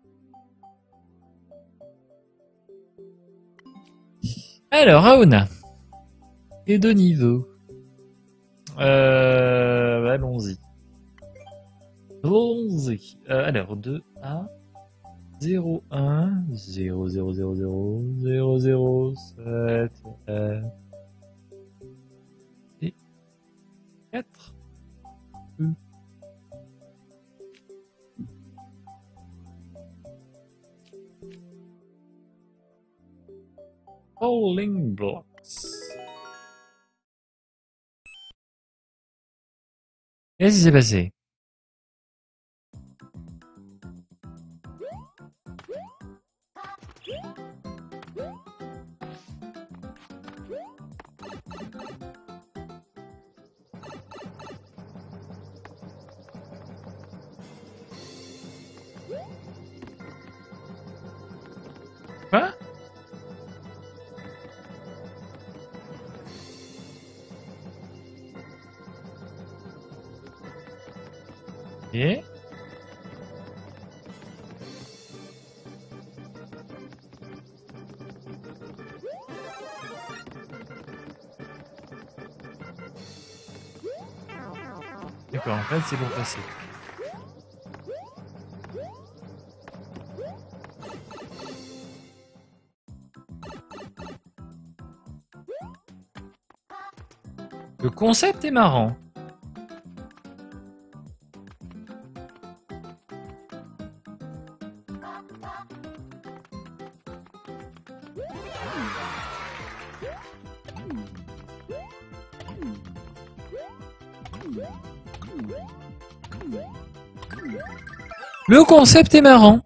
[SPEAKER 1] Alors, Aona. Et de niveau. Euh... Allons-y. Allons-y. Euh, alors, deux A. zéro un zéro zéro zéro zéro zéro zéro sept F et quatre E. Falling blocks. Qu'est-ce qui s'est passé? Quoi? Et d'accord, en fait, c'est pour passer. Le concept est marrant. Le concept est marrant.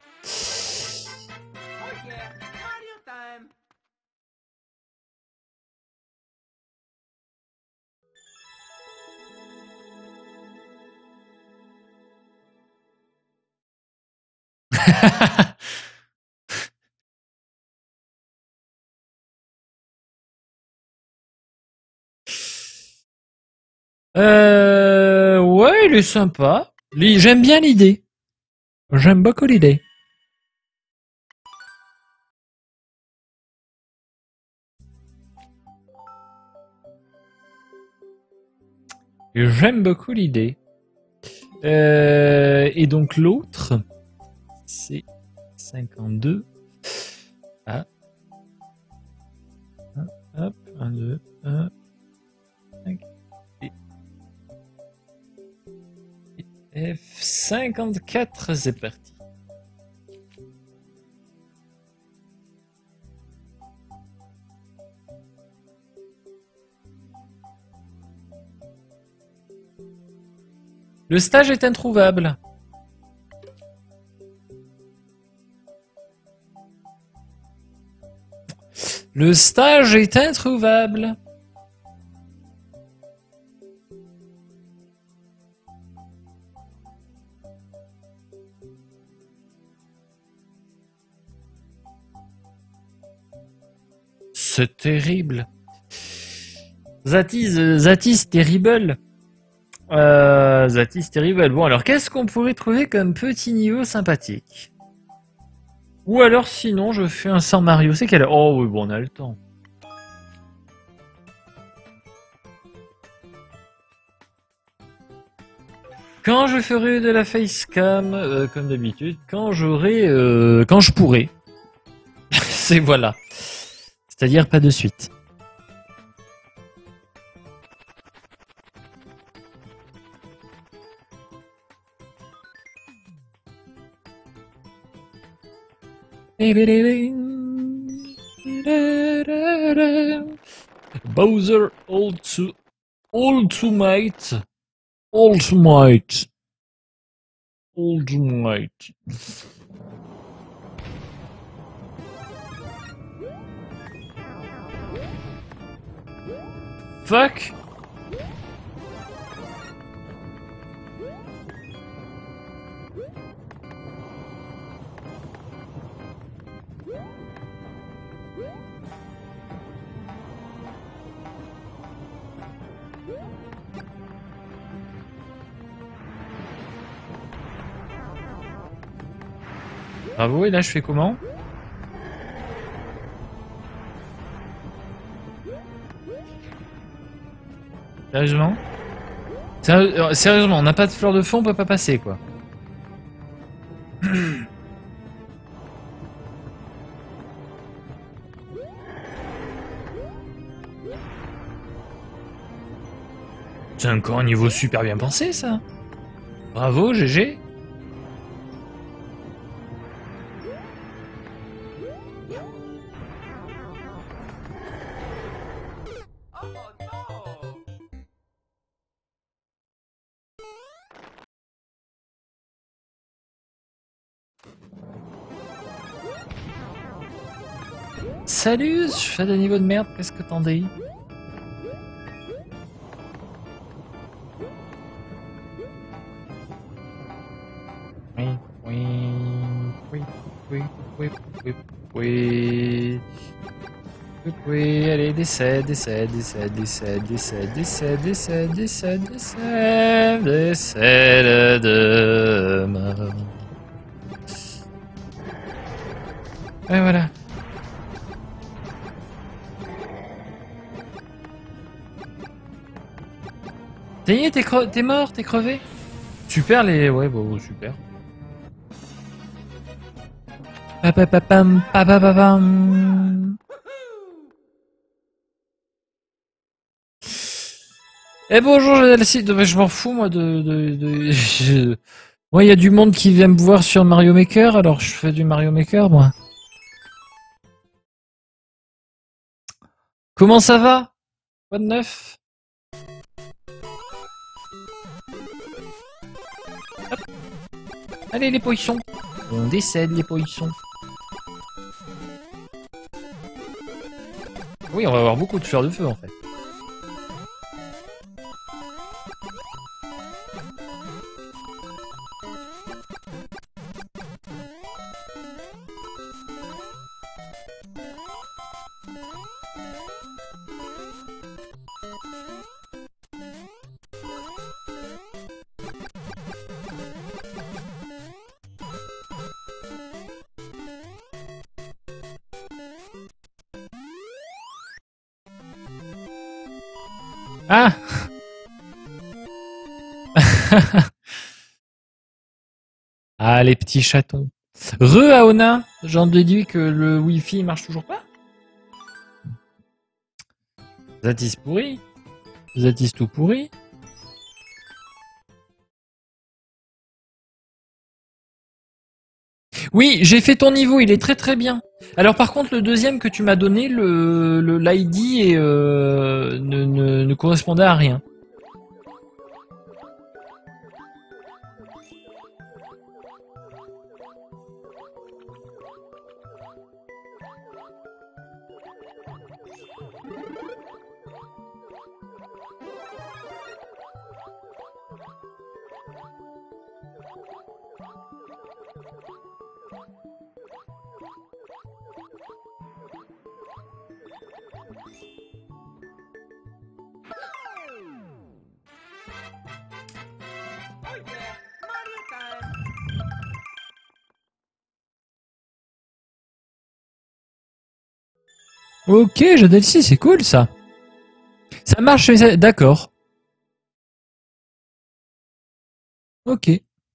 [SPEAKER 1] euh, ouais, il est sympa. Lui, j'aime bien l'idée. J'aime beaucoup l'idée. J'aime beaucoup l'idée. Euh, et donc l'autre, c'est cinquante-deux. Ah. Hop, un, deux, un, cinq. Et F cinquante-quatre, c'est parti. Le stage est introuvable. Le stage est introuvable. C'est terrible. Zatis, Zatis terrible. Euh, Zatis terrible. Bon, alors qu'est-ce qu'on pourrait trouver comme petit niveau sympathique? Ou alors sinon, je fais un sans Mario. C'est quelle heure? Oh oui, bon, on a le temps. Quand je ferai de la facecam, euh, comme d'habitude, quand j'aurai, euh, quand je pourrai. C'est voilà. C'est-à-dire pas de suite. Bowser Ultimate. Ultimate. Ultimate. Ultimate. Fuck. Bravo, et là je fais comment? Sérieusement? Sérieux- Sérieusement, on n'a pas de fleur de fond, on peut pas passer quoi. C'est encore un niveau super bien pensé ça. Bravo, G G. Salut, je fais des niveaux de merde, qu'est-ce que t'en dis? Oui, oui, oui, oui, oui, oui, oui. Oui, oui, allez, décède, décède, décède, décède, décède, décède, décède, décède, décède, décède demain. Et voilà. T'es t'es cre... t'es mort, t'es crevé? Super les... Ouais, bon, super. Papapapam, papapapam. Eh bonjour, Alcide. Je m'en fous, moi, de... de, de... Je... Moi, il y a du monde qui vient me voir sur Mario Maker, alors je fais du Mario Maker, moi. Comment ça va? Quoi de neuf? Hop. Allez, les poissons. On décède, les poissons. Oui, on va avoir beaucoup de fleurs de feu, en fait. Ah. Ah, les petits chatons. Re Aona, j'en déduis que le Wi-Fi marche toujours pas. Zatis pourri. Zatis tout pourri. Oui, j'ai fait ton niveau, il est très très bien. Alors par contre, le deuxième que tu m'as donné, le le l'I D est, euh, ne, ne, ne correspondait à rien. Ok, Jadelsi, c'est cool ça. Ça marche, mais ça- d'accord. Ok.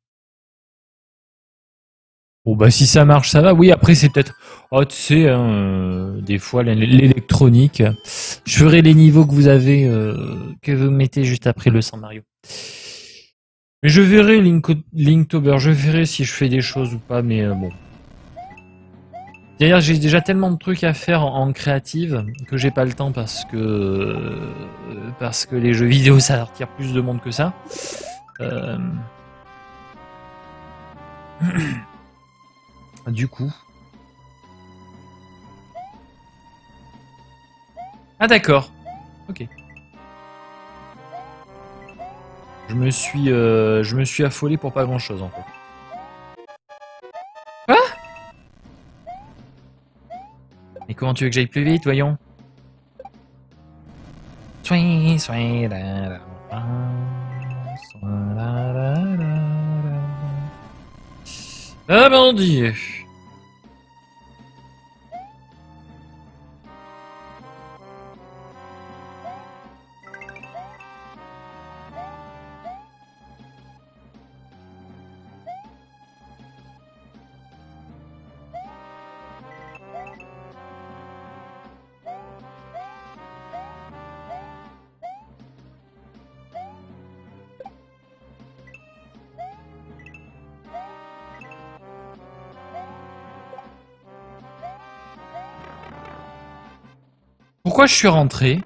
[SPEAKER 1] Bon bah si ça marche, ça va. Oui, après c'est peut-être... Oh, tu sais, hein, euh, des fois l'é- l'électronique. Je ferai les niveaux que vous avez, euh, que vous mettez juste après le San Mario. Mais je verrai Link Linktober, je verrai si je fais des choses ou pas, mais euh, bon. D'ailleurs, j'ai déjà tellement de trucs à faire en, en créative que j'ai pas le temps parce que euh, parce que les jeux vidéo ça attire plus de monde que ça. Euh... Du coup. Ah d'accord. Ok. Je me suis euh, je me suis affolé pour pas grand chose en fait. Quoi? Mais comment tu veux que j'aille plus vite, voyons? Soin, soin, la, la, la, soin, la, la, la, la. Ah bandit! Pourquoi je suis rentré?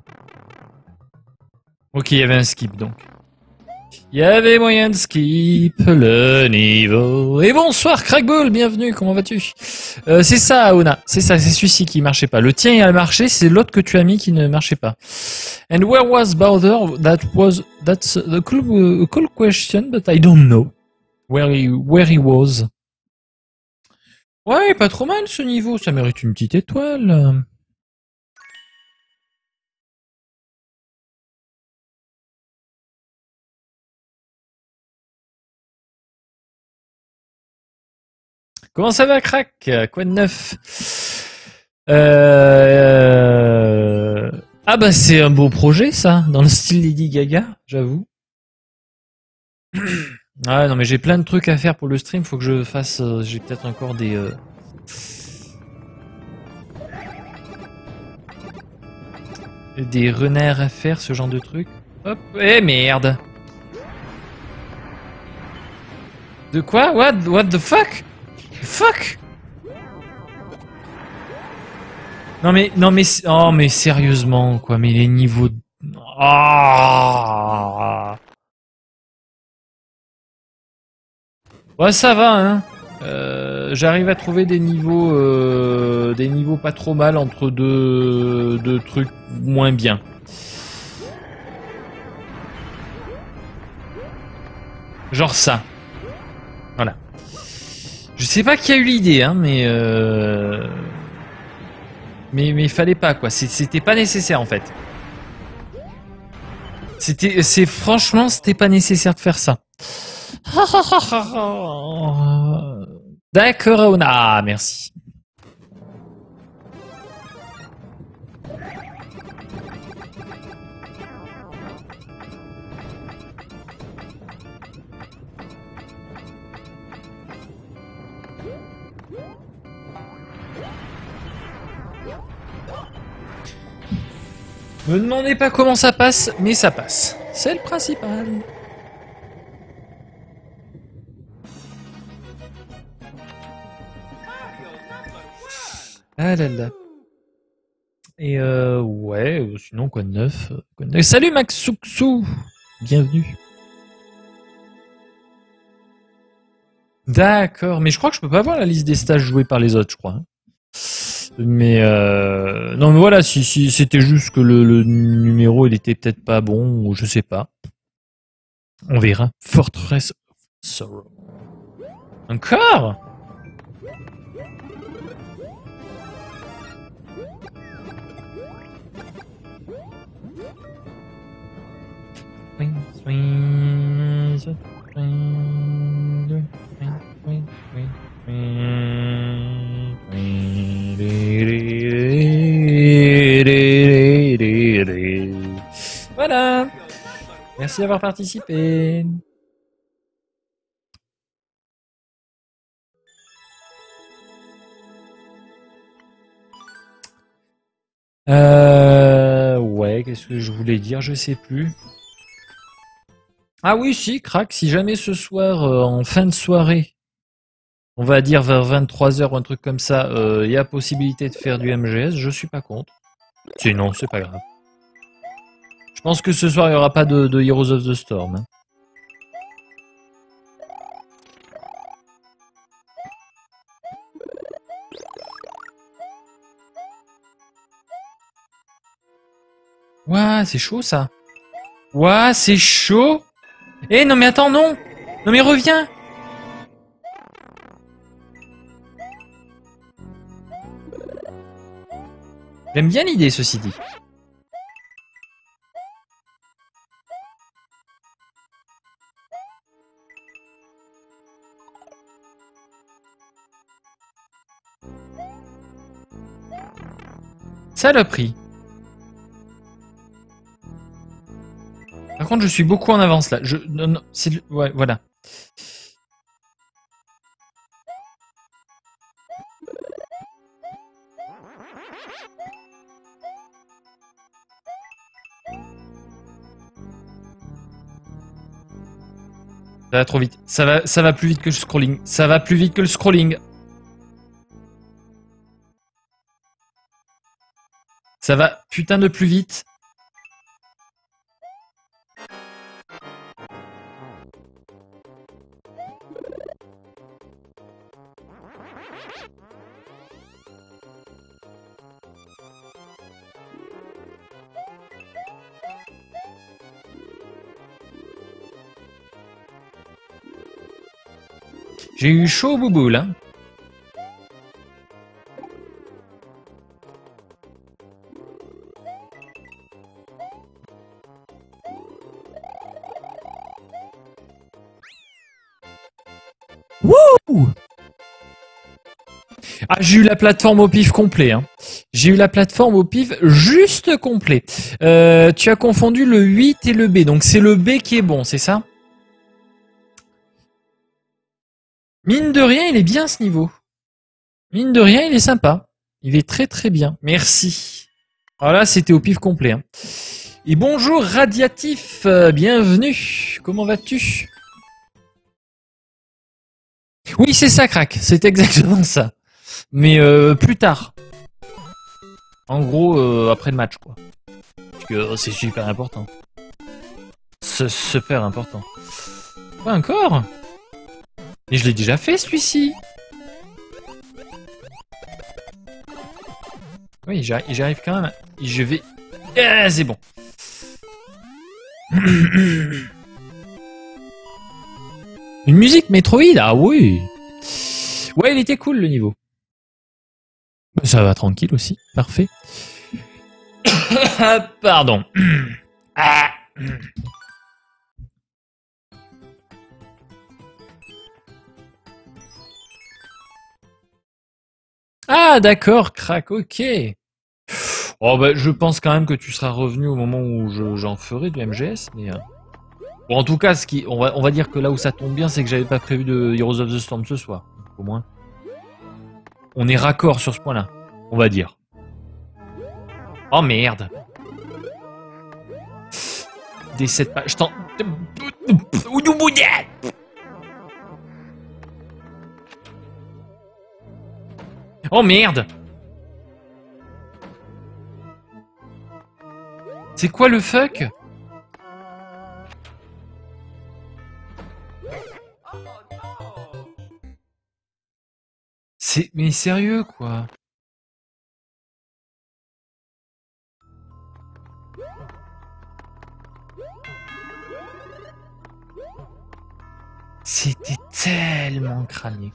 [SPEAKER 1] Ok, il y avait un skip donc. Il y avait moyen de skip le niveau. Et bonsoir Crackball, bienvenue, comment vas-tu? euh, C'est ça Aona, c'est ça, c'est celui-ci qui marchait pas. Le tien il a marché, c'est l'autre que tu as mis qui ne marchait pas. And where was Bowser? That was that's the cool, a cool question, but I don't know where he where he was. Ouais, pas trop mal ce niveau, ça mérite une petite étoile. Comment ça va, Crack? Quoi de neuf? euh... Ah bah c'est un beau projet ça, dans le style Lady Gaga, j'avoue. Ah non mais j'ai plein de trucs à faire pour le stream, faut que je fasse... euh, j'ai peut-être encore des... Euh... des renards à faire, ce genre de trucs. Hop, eh merde. De quoi? What? What the fuck? Fuck? Non mais, non mais, oh mais sérieusement quoi, mais les niveaux... Ah. Ouais ça va hein. Euh, J'arrive à trouver des niveaux, euh, des niveaux pas trop mal entre deux, deux trucs moins bien. Genre ça. Voilà. Je sais pas qui a eu l'idée, hein, mais euh... mais mais fallait pas quoi. C'était pas nécessaire en fait. C'était, c'est franchement, c'était pas nécessaire de faire ça. D'accord, Aona. Ah, merci. Me demandez pas comment ça passe, mais ça passe. C'est le principal. Ah là là. Et euh, ouais, sinon quoi de neuf, quoi de neuf. Salut Max Souksou, bienvenue. D'accord, mais je crois que je peux pas voir la liste des stages joués par les autres, je crois. Mais euh, non, mais voilà, si, si c'était juste que le, le numéro il était peut-être pas bon ou je sais pas. On verra. Fortress of Sorrow. Encore? Swing, swing, swing, swing, swing, swing, swing. Voilà. Merci d'avoir participé. Euh, ouais, qu'est-ce que je voulais dire? Je sais plus. Ah oui, si, crac, si jamais ce soir, euh, en fin de soirée, on va dire vers vingt-trois heures ou un truc comme ça, il euh, y a possibilité de faire du M G S, je suis pas contre. Sinon, c'est pas grave. Je pense que ce soir, il n'y aura pas de, de Heroes of the Storm. Hein. Ouah, c'est chaud ça. Ouah, c'est chaud. Eh non mais attends, non. Non mais reviens. J'aime bien l'idée, ceci dit. Saloperie. Par contre, je suis beaucoup en avance là. Je, non, non, c'est le- ouais, voilà. Ça va trop vite. Ça va, ça va plus vite que le scrolling. Ça va plus vite que le scrolling. Ça va putain de plus vite. J'ai eu chaud au boubou là. Wouh! Ah, j'ai eu la plateforme au pif complet. Hein. J'ai eu la plateforme au pif juste complet. Euh, tu as confondu le huit et le B. Donc c'est le B qui est bon, c'est ça? Mine de rien, il est bien ce niveau. Mine de rien, il est sympa. Il est très très bien. Merci. Voilà, c'était au pif complet. Hein. Et bonjour Radiatif, euh, bienvenue. Comment vas-tu? Oui, c'est ça, crack. C'est exactement ça. Mais euh, plus tard. En gros, euh, après le match, quoi. Parce que euh, c'est super important. C'est super important. Pas encore? Mais je l'ai déjà fait, celui-ci. Oui, j'y arrive quand même. Je vais... Ah, c'est bon. Une musique Metroid? Ah oui. Ouais, il était cool, le niveau. Ça va tranquille aussi. Parfait. Pardon. Ah. Ah, d'accord, crack, ok. Oh, bah, je pense quand même que tu seras revenu au moment où j'en ferai du M G S, mais... Euh... Bon, en tout cas, ce qui, on, va, on va dire que là où ça tombe bien, c'est que j'avais pas prévu de Heroes of the Storm ce soir. Au moins. On est raccord sur ce point-là, on va dire. Oh merde. Des sept pages. Je t'en... Oh merde. C'est quoi le fuck? C'est... Mais sérieux, quoi. C'était tellement cramé.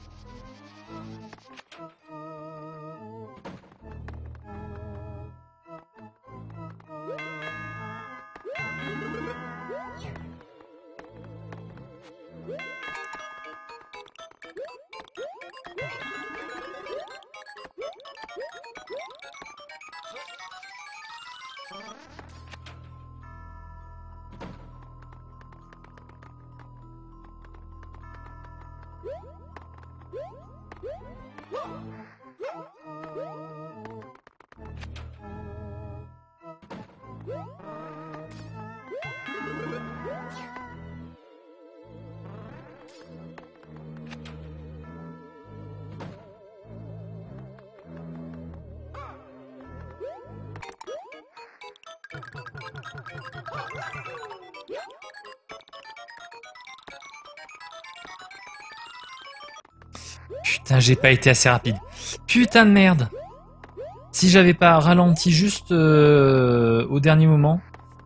[SPEAKER 1] Putain, j'ai pas été assez rapide. Putain de merde. Si j'avais pas ralenti juste euh, au dernier moment.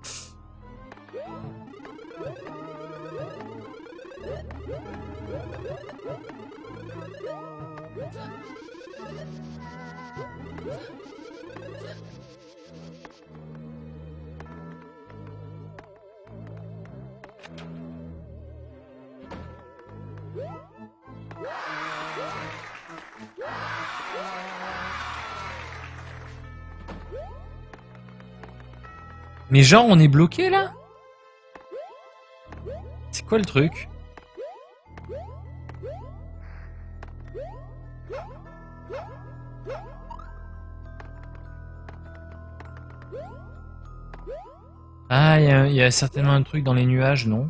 [SPEAKER 1] Mais genre, on est bloqué là? C'est quoi le truc? Ah, il y, y a certainement un truc dans les nuages, non?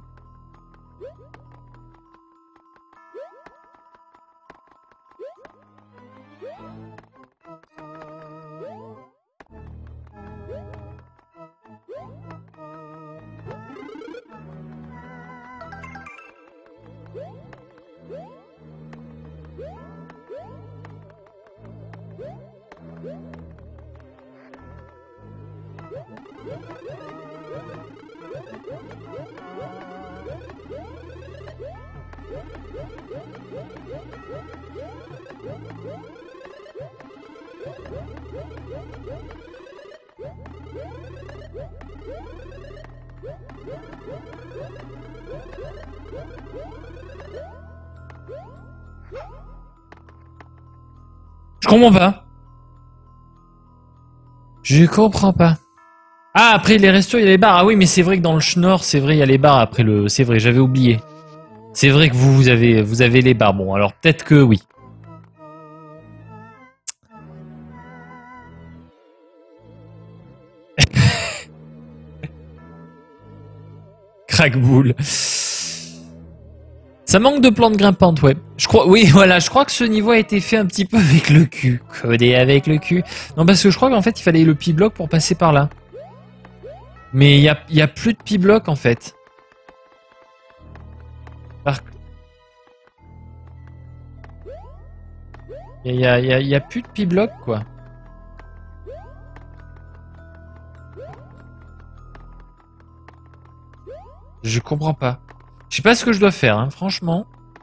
[SPEAKER 1] Je comprends pas. Je comprends pas. Ah, après les restos, il y a les bars. Ah oui, mais c'est vrai que dans le Schnorr, c'est vrai, il y a les bars après le... C'est vrai, j'avais oublié. C'est vrai que vous, vous avez, vous avez les bars. Bon, alors peut-être que oui. Crackboule. Ça manque de plantes grimpantes, ouais. Je crois, oui, voilà, je crois que ce niveau a été fait un petit peu avec le cul. Codé avec le cul. Non, parce que je crois qu'en fait, il fallait le P-block pour passer par là. Mais il n'y a, y a plus de P-block, en fait. Par... Il n'y a, y a, y a plus de P-block, quoi. Je comprends pas. Je sais pas ce que je dois faire, hein, franchement.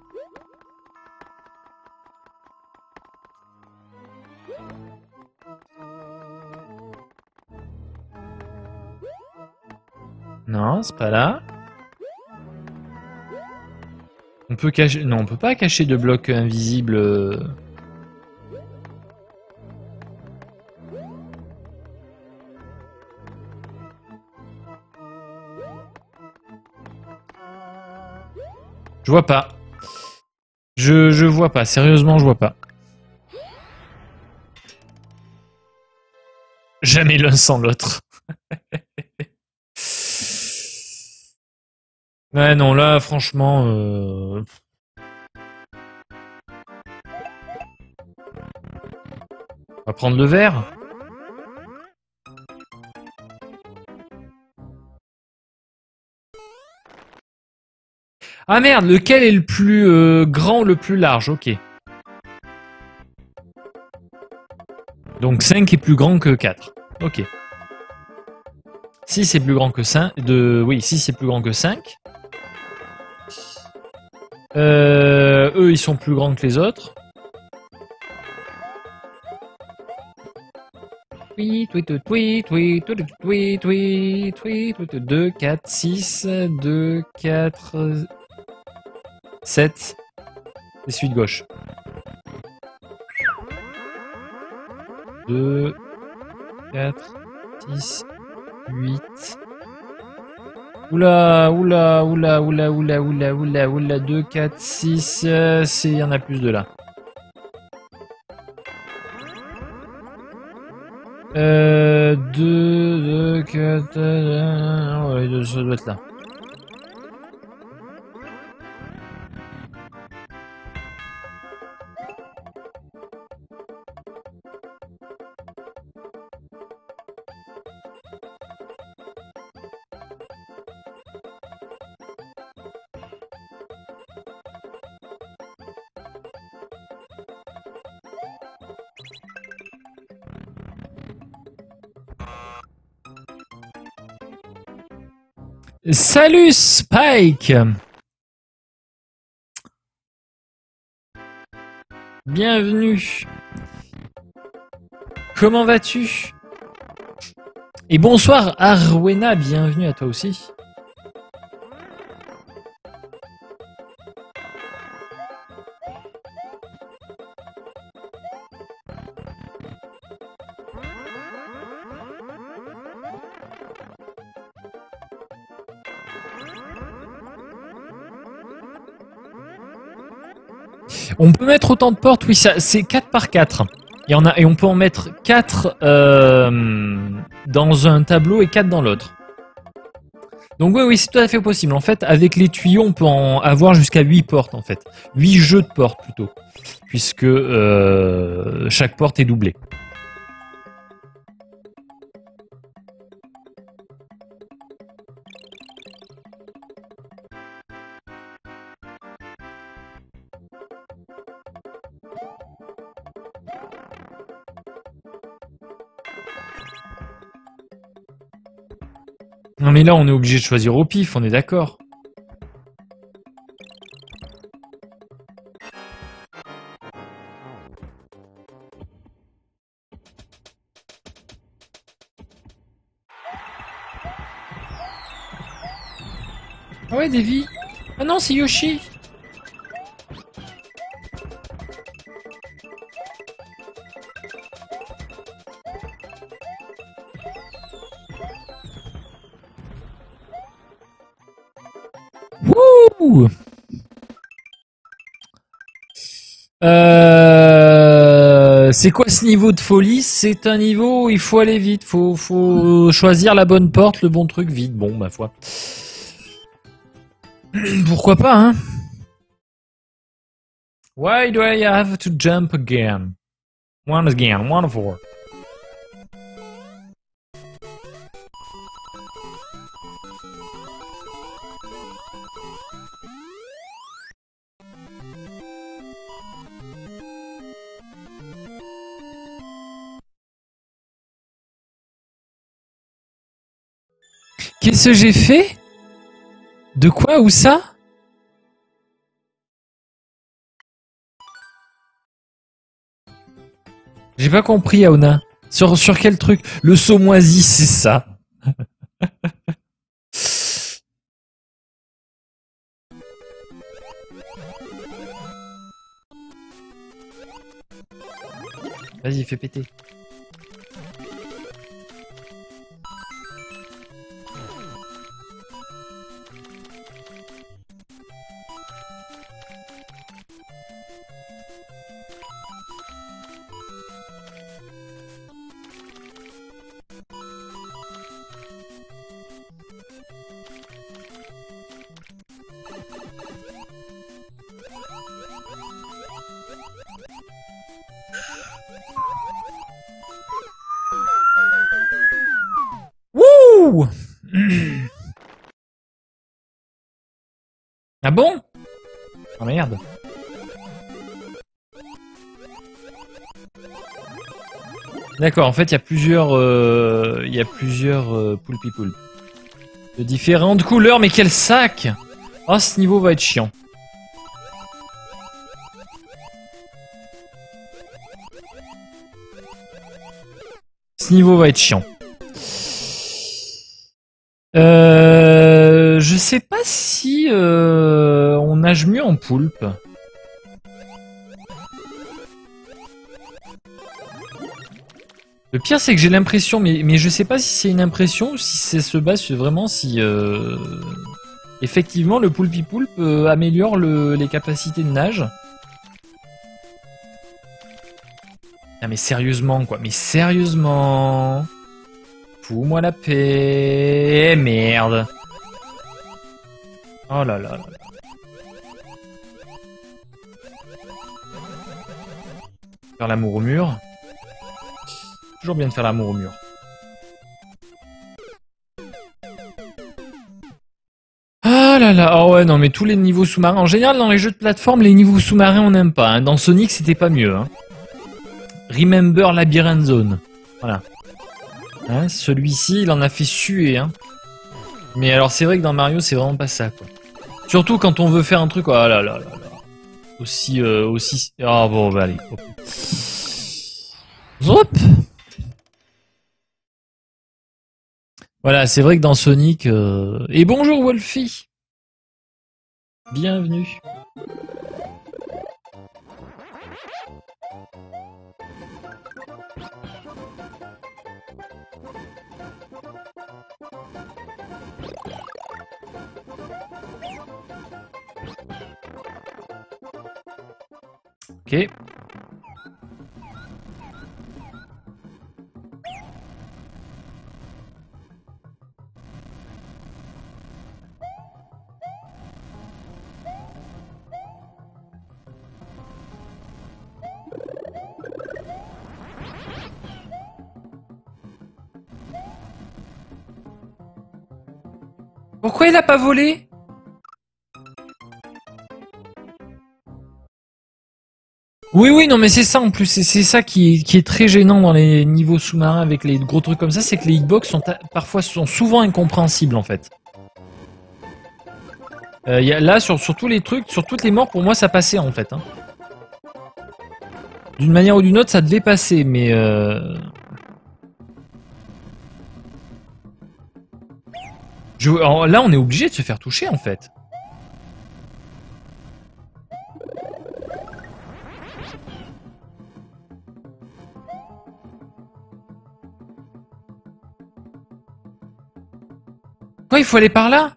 [SPEAKER 1] Non, c'est pas là. On peut cacher... Non, on peut pas cacher de blocs invisibles. Je vois pas. Je, je vois pas. Sérieusement, je vois pas. Jamais l'un sans l'autre. Ouais, non, là, franchement... Euh... On va prendre le verre. Ah merde, lequel est le plus euh, grand ou le plus large? Ok. Donc cinq est plus grand que quatre. Ok. six c'est plus grand que cinq. De... Oui, six c'est plus grand que cinq. Euh, eux, ils sont plus grands que les autres. Tweet, tweet, tweet, tweet, tweet, tweet, tweet, tweet, tweet, deux, quatre, six, deux, quatre, sept. Et celui de gauche. deux, quatre, six, huit. Oula, oula, oula, oula, oula, oula, oula, oula, deux, quatre, six, euh, c'est, il y en a plus de là. Euh, deux, deux, quatre, euh, ouais, ça doit être là. Salut Spike! Bienvenue. Comment vas-tu? Et bonsoir Arwena, bienvenue à toi aussi. On peut mettre autant de portes, oui, ça, c'est quatre par quatre. Et on, a, et on peut en mettre quatre euh, dans un tableau et quatre dans l'autre. Donc oui, oui, c'est tout à fait possible. En fait, avec les tuyaux, on peut en avoir jusqu'à huit portes, en fait. huit jeux de portes, plutôt. Puisque euh, chaque porte est doublée. Non mais là on est obligé de choisir au pif, on est d'accord. Ah ouais, Davy. Ah non, c'est Yoshi. Wouh. Euh... C'est quoi ce niveau de folie? C'est un niveau où il faut aller vite, faut, faut choisir la bonne porte, le bon truc vite. Bon, ma foi. Pourquoi pas, hein? Why do I have to jump again? One again, one four. Qu'est-ce que j'ai fait? De quoi? Où ça? J'ai pas compris, Aona. Sur, sur quel truc? Le saut moisi, c'est ça. Vas-y, fais péter. Wouh! Ah bon? Oh merde. D'accord, en fait, il y a plusieurs, euh, il y a plusieurs euh, poulpi poulp de différentes couleurs, mais quel sac! Oh, ce niveau va être chiant. Ce niveau va être chiant. Euh, je sais pas si euh, on nage mieux en poulpe. Le pire, c'est que j'ai l'impression, mais, mais je sais pas si c'est une impression ou si c'est se base sur vraiment si euh, effectivement le poulpi poulpe euh, améliore le, les capacités de nage. Ah mais sérieusement quoi, mais sérieusement, fous-moi la paix, eh, merde. Oh là là là. Faire l'amour au mur. Toujours bien de faire l'amour au mur. Ah là là, oh ouais non mais tous les niveaux sous-marins, en général dans les jeux de plateforme les niveaux sous-marins on n'aime pas, hein. Dans Sonic c'était pas mieux. Hein. Remember Labyrinth Zone, voilà. Hein, celui-ci il en a fait suer. Hein. Mais alors c'est vrai que dans Mario c'est vraiment pas ça quoi. Surtout quand on veut faire un truc, oh là là là là. Aussi, euh, aussi... Ah bon bah allez. Hop. Zop. Voilà, c'est vrai que dans Sonic... Euh... Et bonjour Wolfie. Bienvenue. Ok. Pourquoi il a pas volé? Oui, oui, non, mais c'est ça en plus, c'est ça qui est, qui est très gênant dans les niveaux sous-marins avec les gros trucs comme ça, c'est que les hitbox sont parfois sont souvent incompréhensibles en fait. Euh, y a, là, sur, sur tous les trucs, sur toutes les morts, pour moi, ça passait en fait. Hein. D'une manière ou d'une autre, ça devait passer, mais euh... Je, alors, là, on est obligé de se faire toucher en fait. Quoi, il faut aller par là?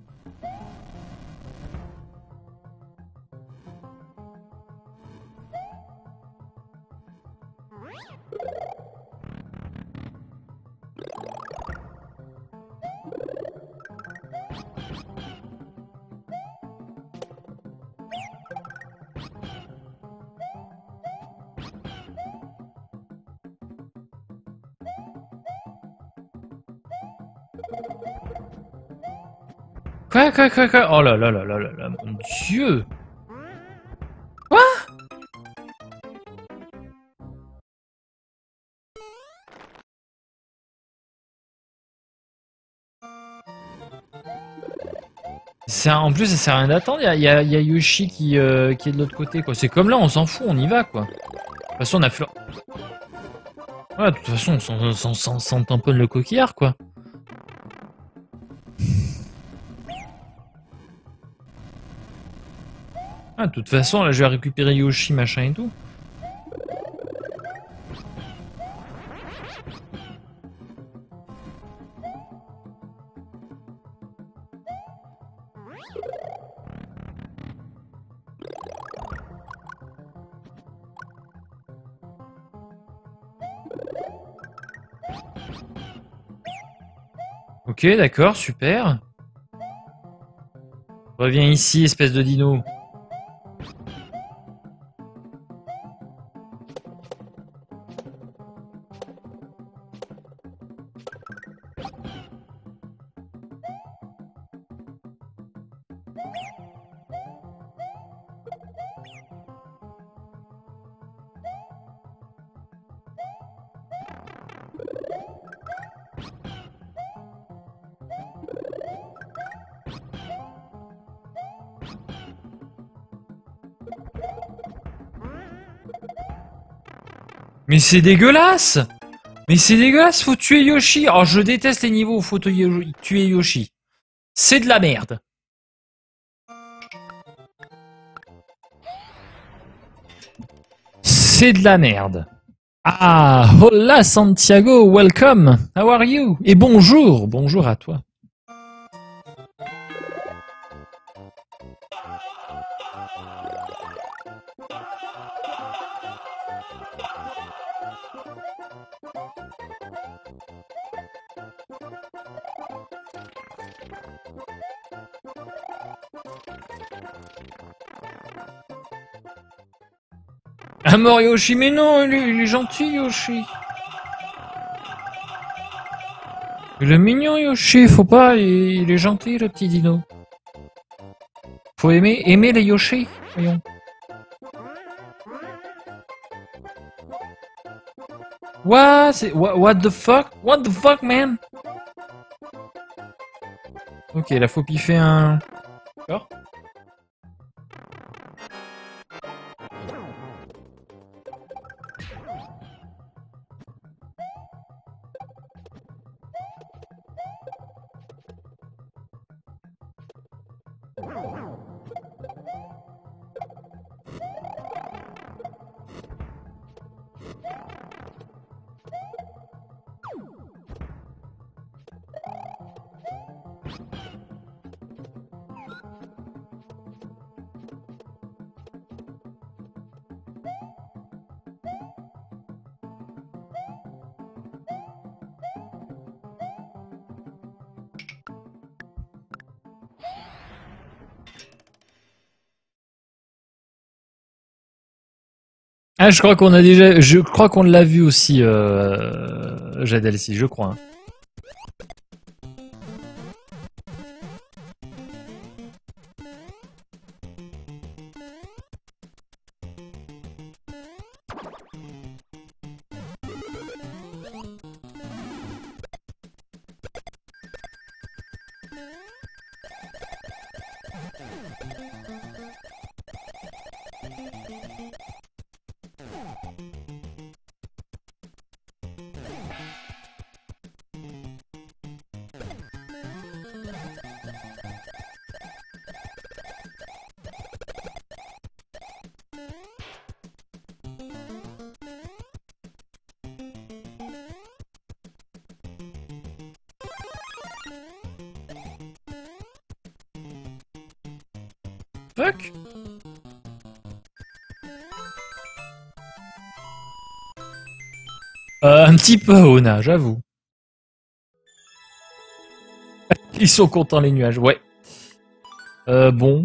[SPEAKER 1] Quoi, quoi, quoi, quoi? Oh là là là là là là, mon dieu! Quoi? En plus, ça sert à rien d'attendre, il y a, y, a, y a Yoshi qui, euh, qui est de l'autre côté, quoi. C'est comme là, on s'en fout, on y va, quoi. De toute façon, on a fait... Voilà, de toute façon, on s'en tamponne le coquillard, quoi. Ah, de toute façon, là, je vais récupérer Yoshi, machin et tout. Ok, d'accord, super. Reviens ici, espèce de dino. Mais c'est dégueulasse! Mais c'est dégueulasse, faut tuer Yoshi! Oh, je déteste les niveaux où faut tuer Yoshi. C'est de la merde. C'est de la merde. Ah, hola Santiago, welcome. How are you? Et bonjour, bonjour à toi. Ah mort Yoshi, mais non, il est, il est gentil Yoshi. Il est mignon Yoshi, faut pas, il, il est gentil le petit dino. Faut aimer, aimer les Yoshi, voyons. What? What, what the fuck? What the fuck man? Ok, là faut piffer un... D'accord. Ah, je crois qu'on a déjà, je crois qu'on l'a vu aussi, euh, Jadelsi, je crois. Fuck. Euh, un petit peu, Ona, j'avoue. Ils sont contents les nuages, ouais. Euh, bon.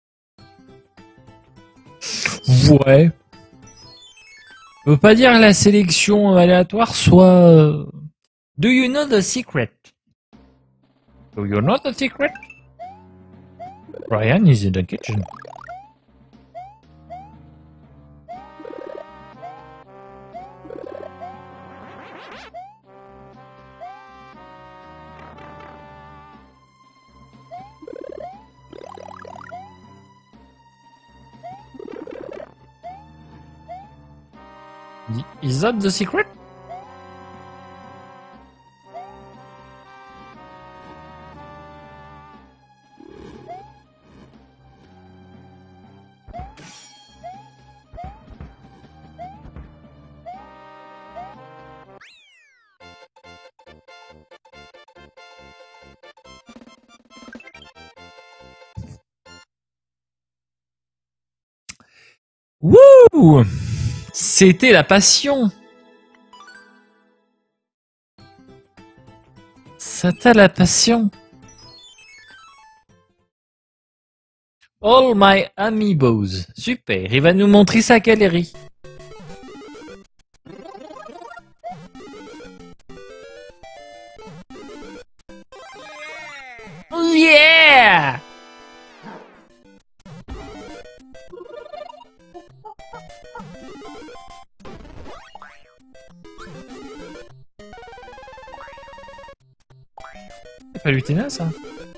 [SPEAKER 1] Ouais. Je veux pas dire que la sélection aléatoire soit... euh, Do you know the secret? Do you know the secret? Ryan is in the kitchen. Is that the secret? Wouh! C'était la passion! C'était la passion! All my amiibos. Super, il va nous montrer sa galerie. Yeah! C'est pas Lutina, ça?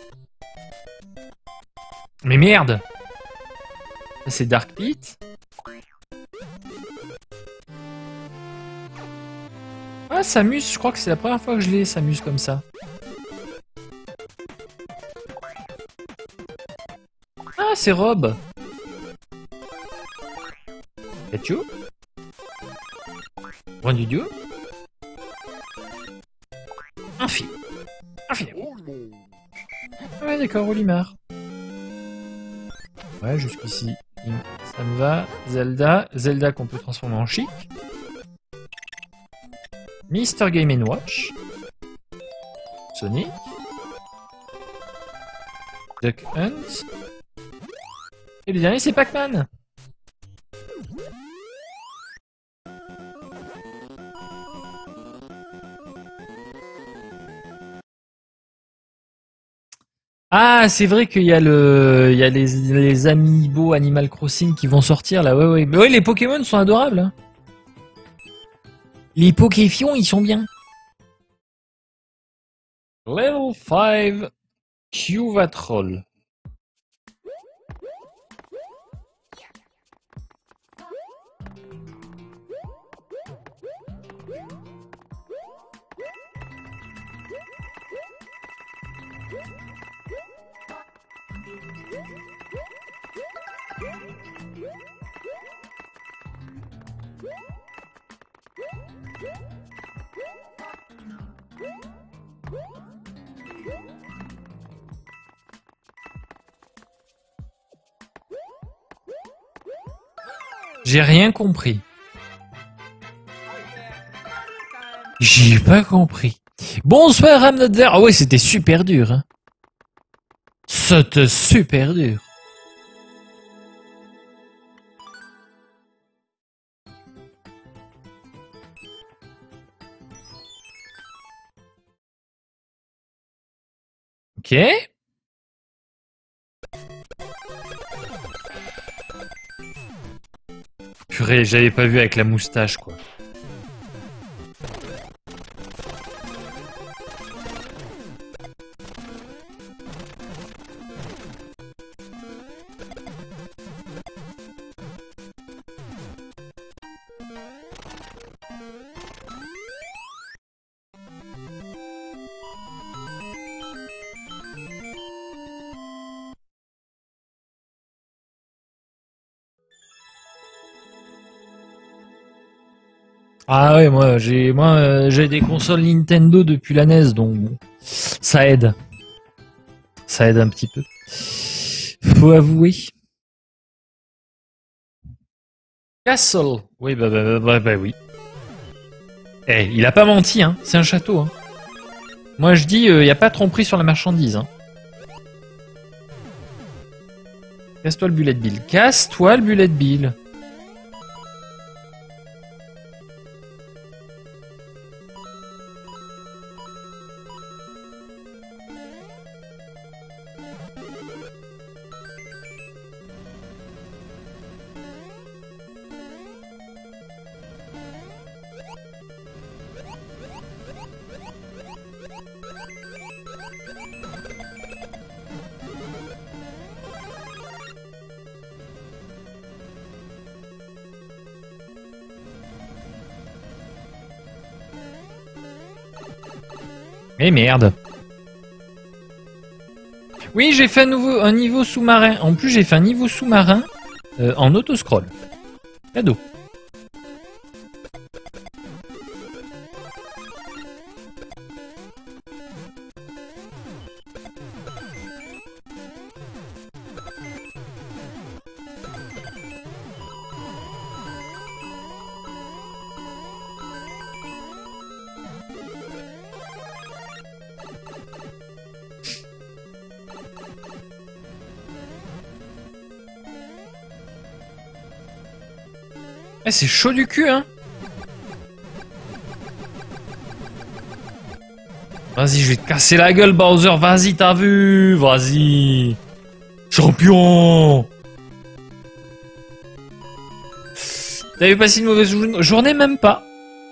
[SPEAKER 1] Mais merde! C'est Dark Pit? Ah, Samus, je crois que c'est la première fois que je l'ai, Samus, comme ça. Ah, c'est Rob. Pikachu. Rendu duo. Un fil. Un fil. Ouais, d'accord, Olimar. Ouais, jusqu'ici, ça me va. Zelda. Zelda qu'on peut transformer en chic. Mister Game and Watch. Sonic. Duck Hunt. Et le dernier, c'est Pac-Man. Ah, c'est vrai qu'il y a le, il y a les, les amiibo Animal Crossing qui vont sortir là. Ouais, ouais. Mais ouais, les Pokémon sont adorables. Hein. Les Pokéfions, ils sont bien. Level cinq, Cuvatroll. J'ai rien compris. J'ai pas compris. Bonsoir Ramnother. Ah ouais, c'était super dur. Hein. C'était super dur. Ok. Purée, j'avais pas vu avec la moustache, quoi. Ah ouais, moi j'ai moi euh, j'ai des consoles Nintendo depuis la N E S, donc bon, ça aide. Ça aide un petit peu. Faut avouer. Castle. Oui, bah bah bah, bah, bah oui. Eh, il a pas menti, hein. C'est un château, hein. Moi je dis, il euh, y a pas de tromperie sur la marchandise, hein. Casse-toi le bullet bill. Casse-toi le bullet bill. Eh merde. Oui, j'ai fait un, nouveau, un niveau sous-marin. En plus, j'ai fait un niveau sous-marin euh, en auto-scroll. Cadeau. Eh, c'est chaud du cul, hein. Vas-y, je vais te casser la gueule, Bowser. Vas-y, t'as vu. Vas-y. Champion. T'avais passé une mauvaise journée? Même pas.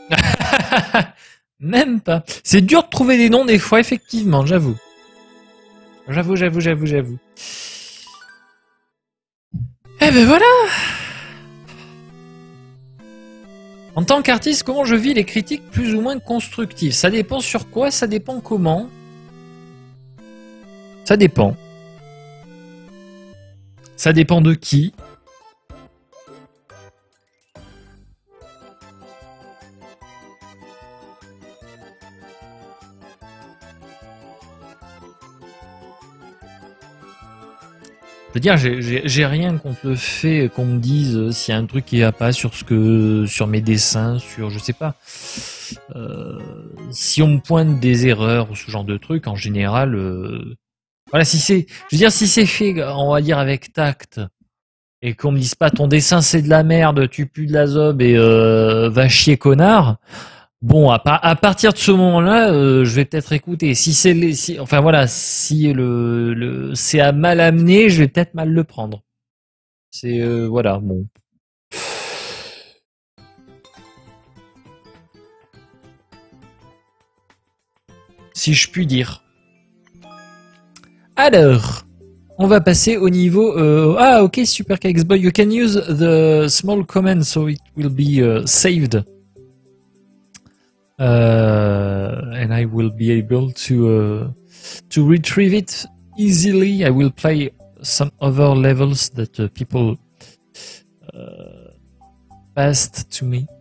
[SPEAKER 1] Même pas. C'est dur de trouver des noms des fois, effectivement, j'avoue. J'avoue, j'avoue, j'avoue, j'avoue. Eh ben voilà. En tant qu'artiste, comment je vis les critiques plus ou moins constructives? Ça dépend sur quoi, ça dépend comment. Ça dépend. Ça dépend de qui. Je veux dire, j'ai rien contre le fait qu'on me dise s'il y a un truc qui va pas sur ce que, sur mes dessins, sur je sais pas. Euh, si on me pointe des erreurs ou ce genre de trucs, en général, euh, voilà, si c'est, je veux dire, si c'est fait, on va dire avec tact, et qu'on me dise pas ton dessin c'est de la merde, tu pues de la zob et euh, va chier connard. Bon, à, par, à partir de ce moment-là, euh, je vais peut-être écouter. Si c'est les, si, enfin voilà, si le, le c'est à mal amener, je vais peut-être mal le prendre. C'est euh, voilà, bon. Si je puis dire. Alors, on va passer au niveau. Euh, ah, ok, super K X Boy, you can use the small comment so it will be uh, saved. Uh, and I will be able to uh, to retrieve it easily. I will play some other levels that uh, people uh, passed to me.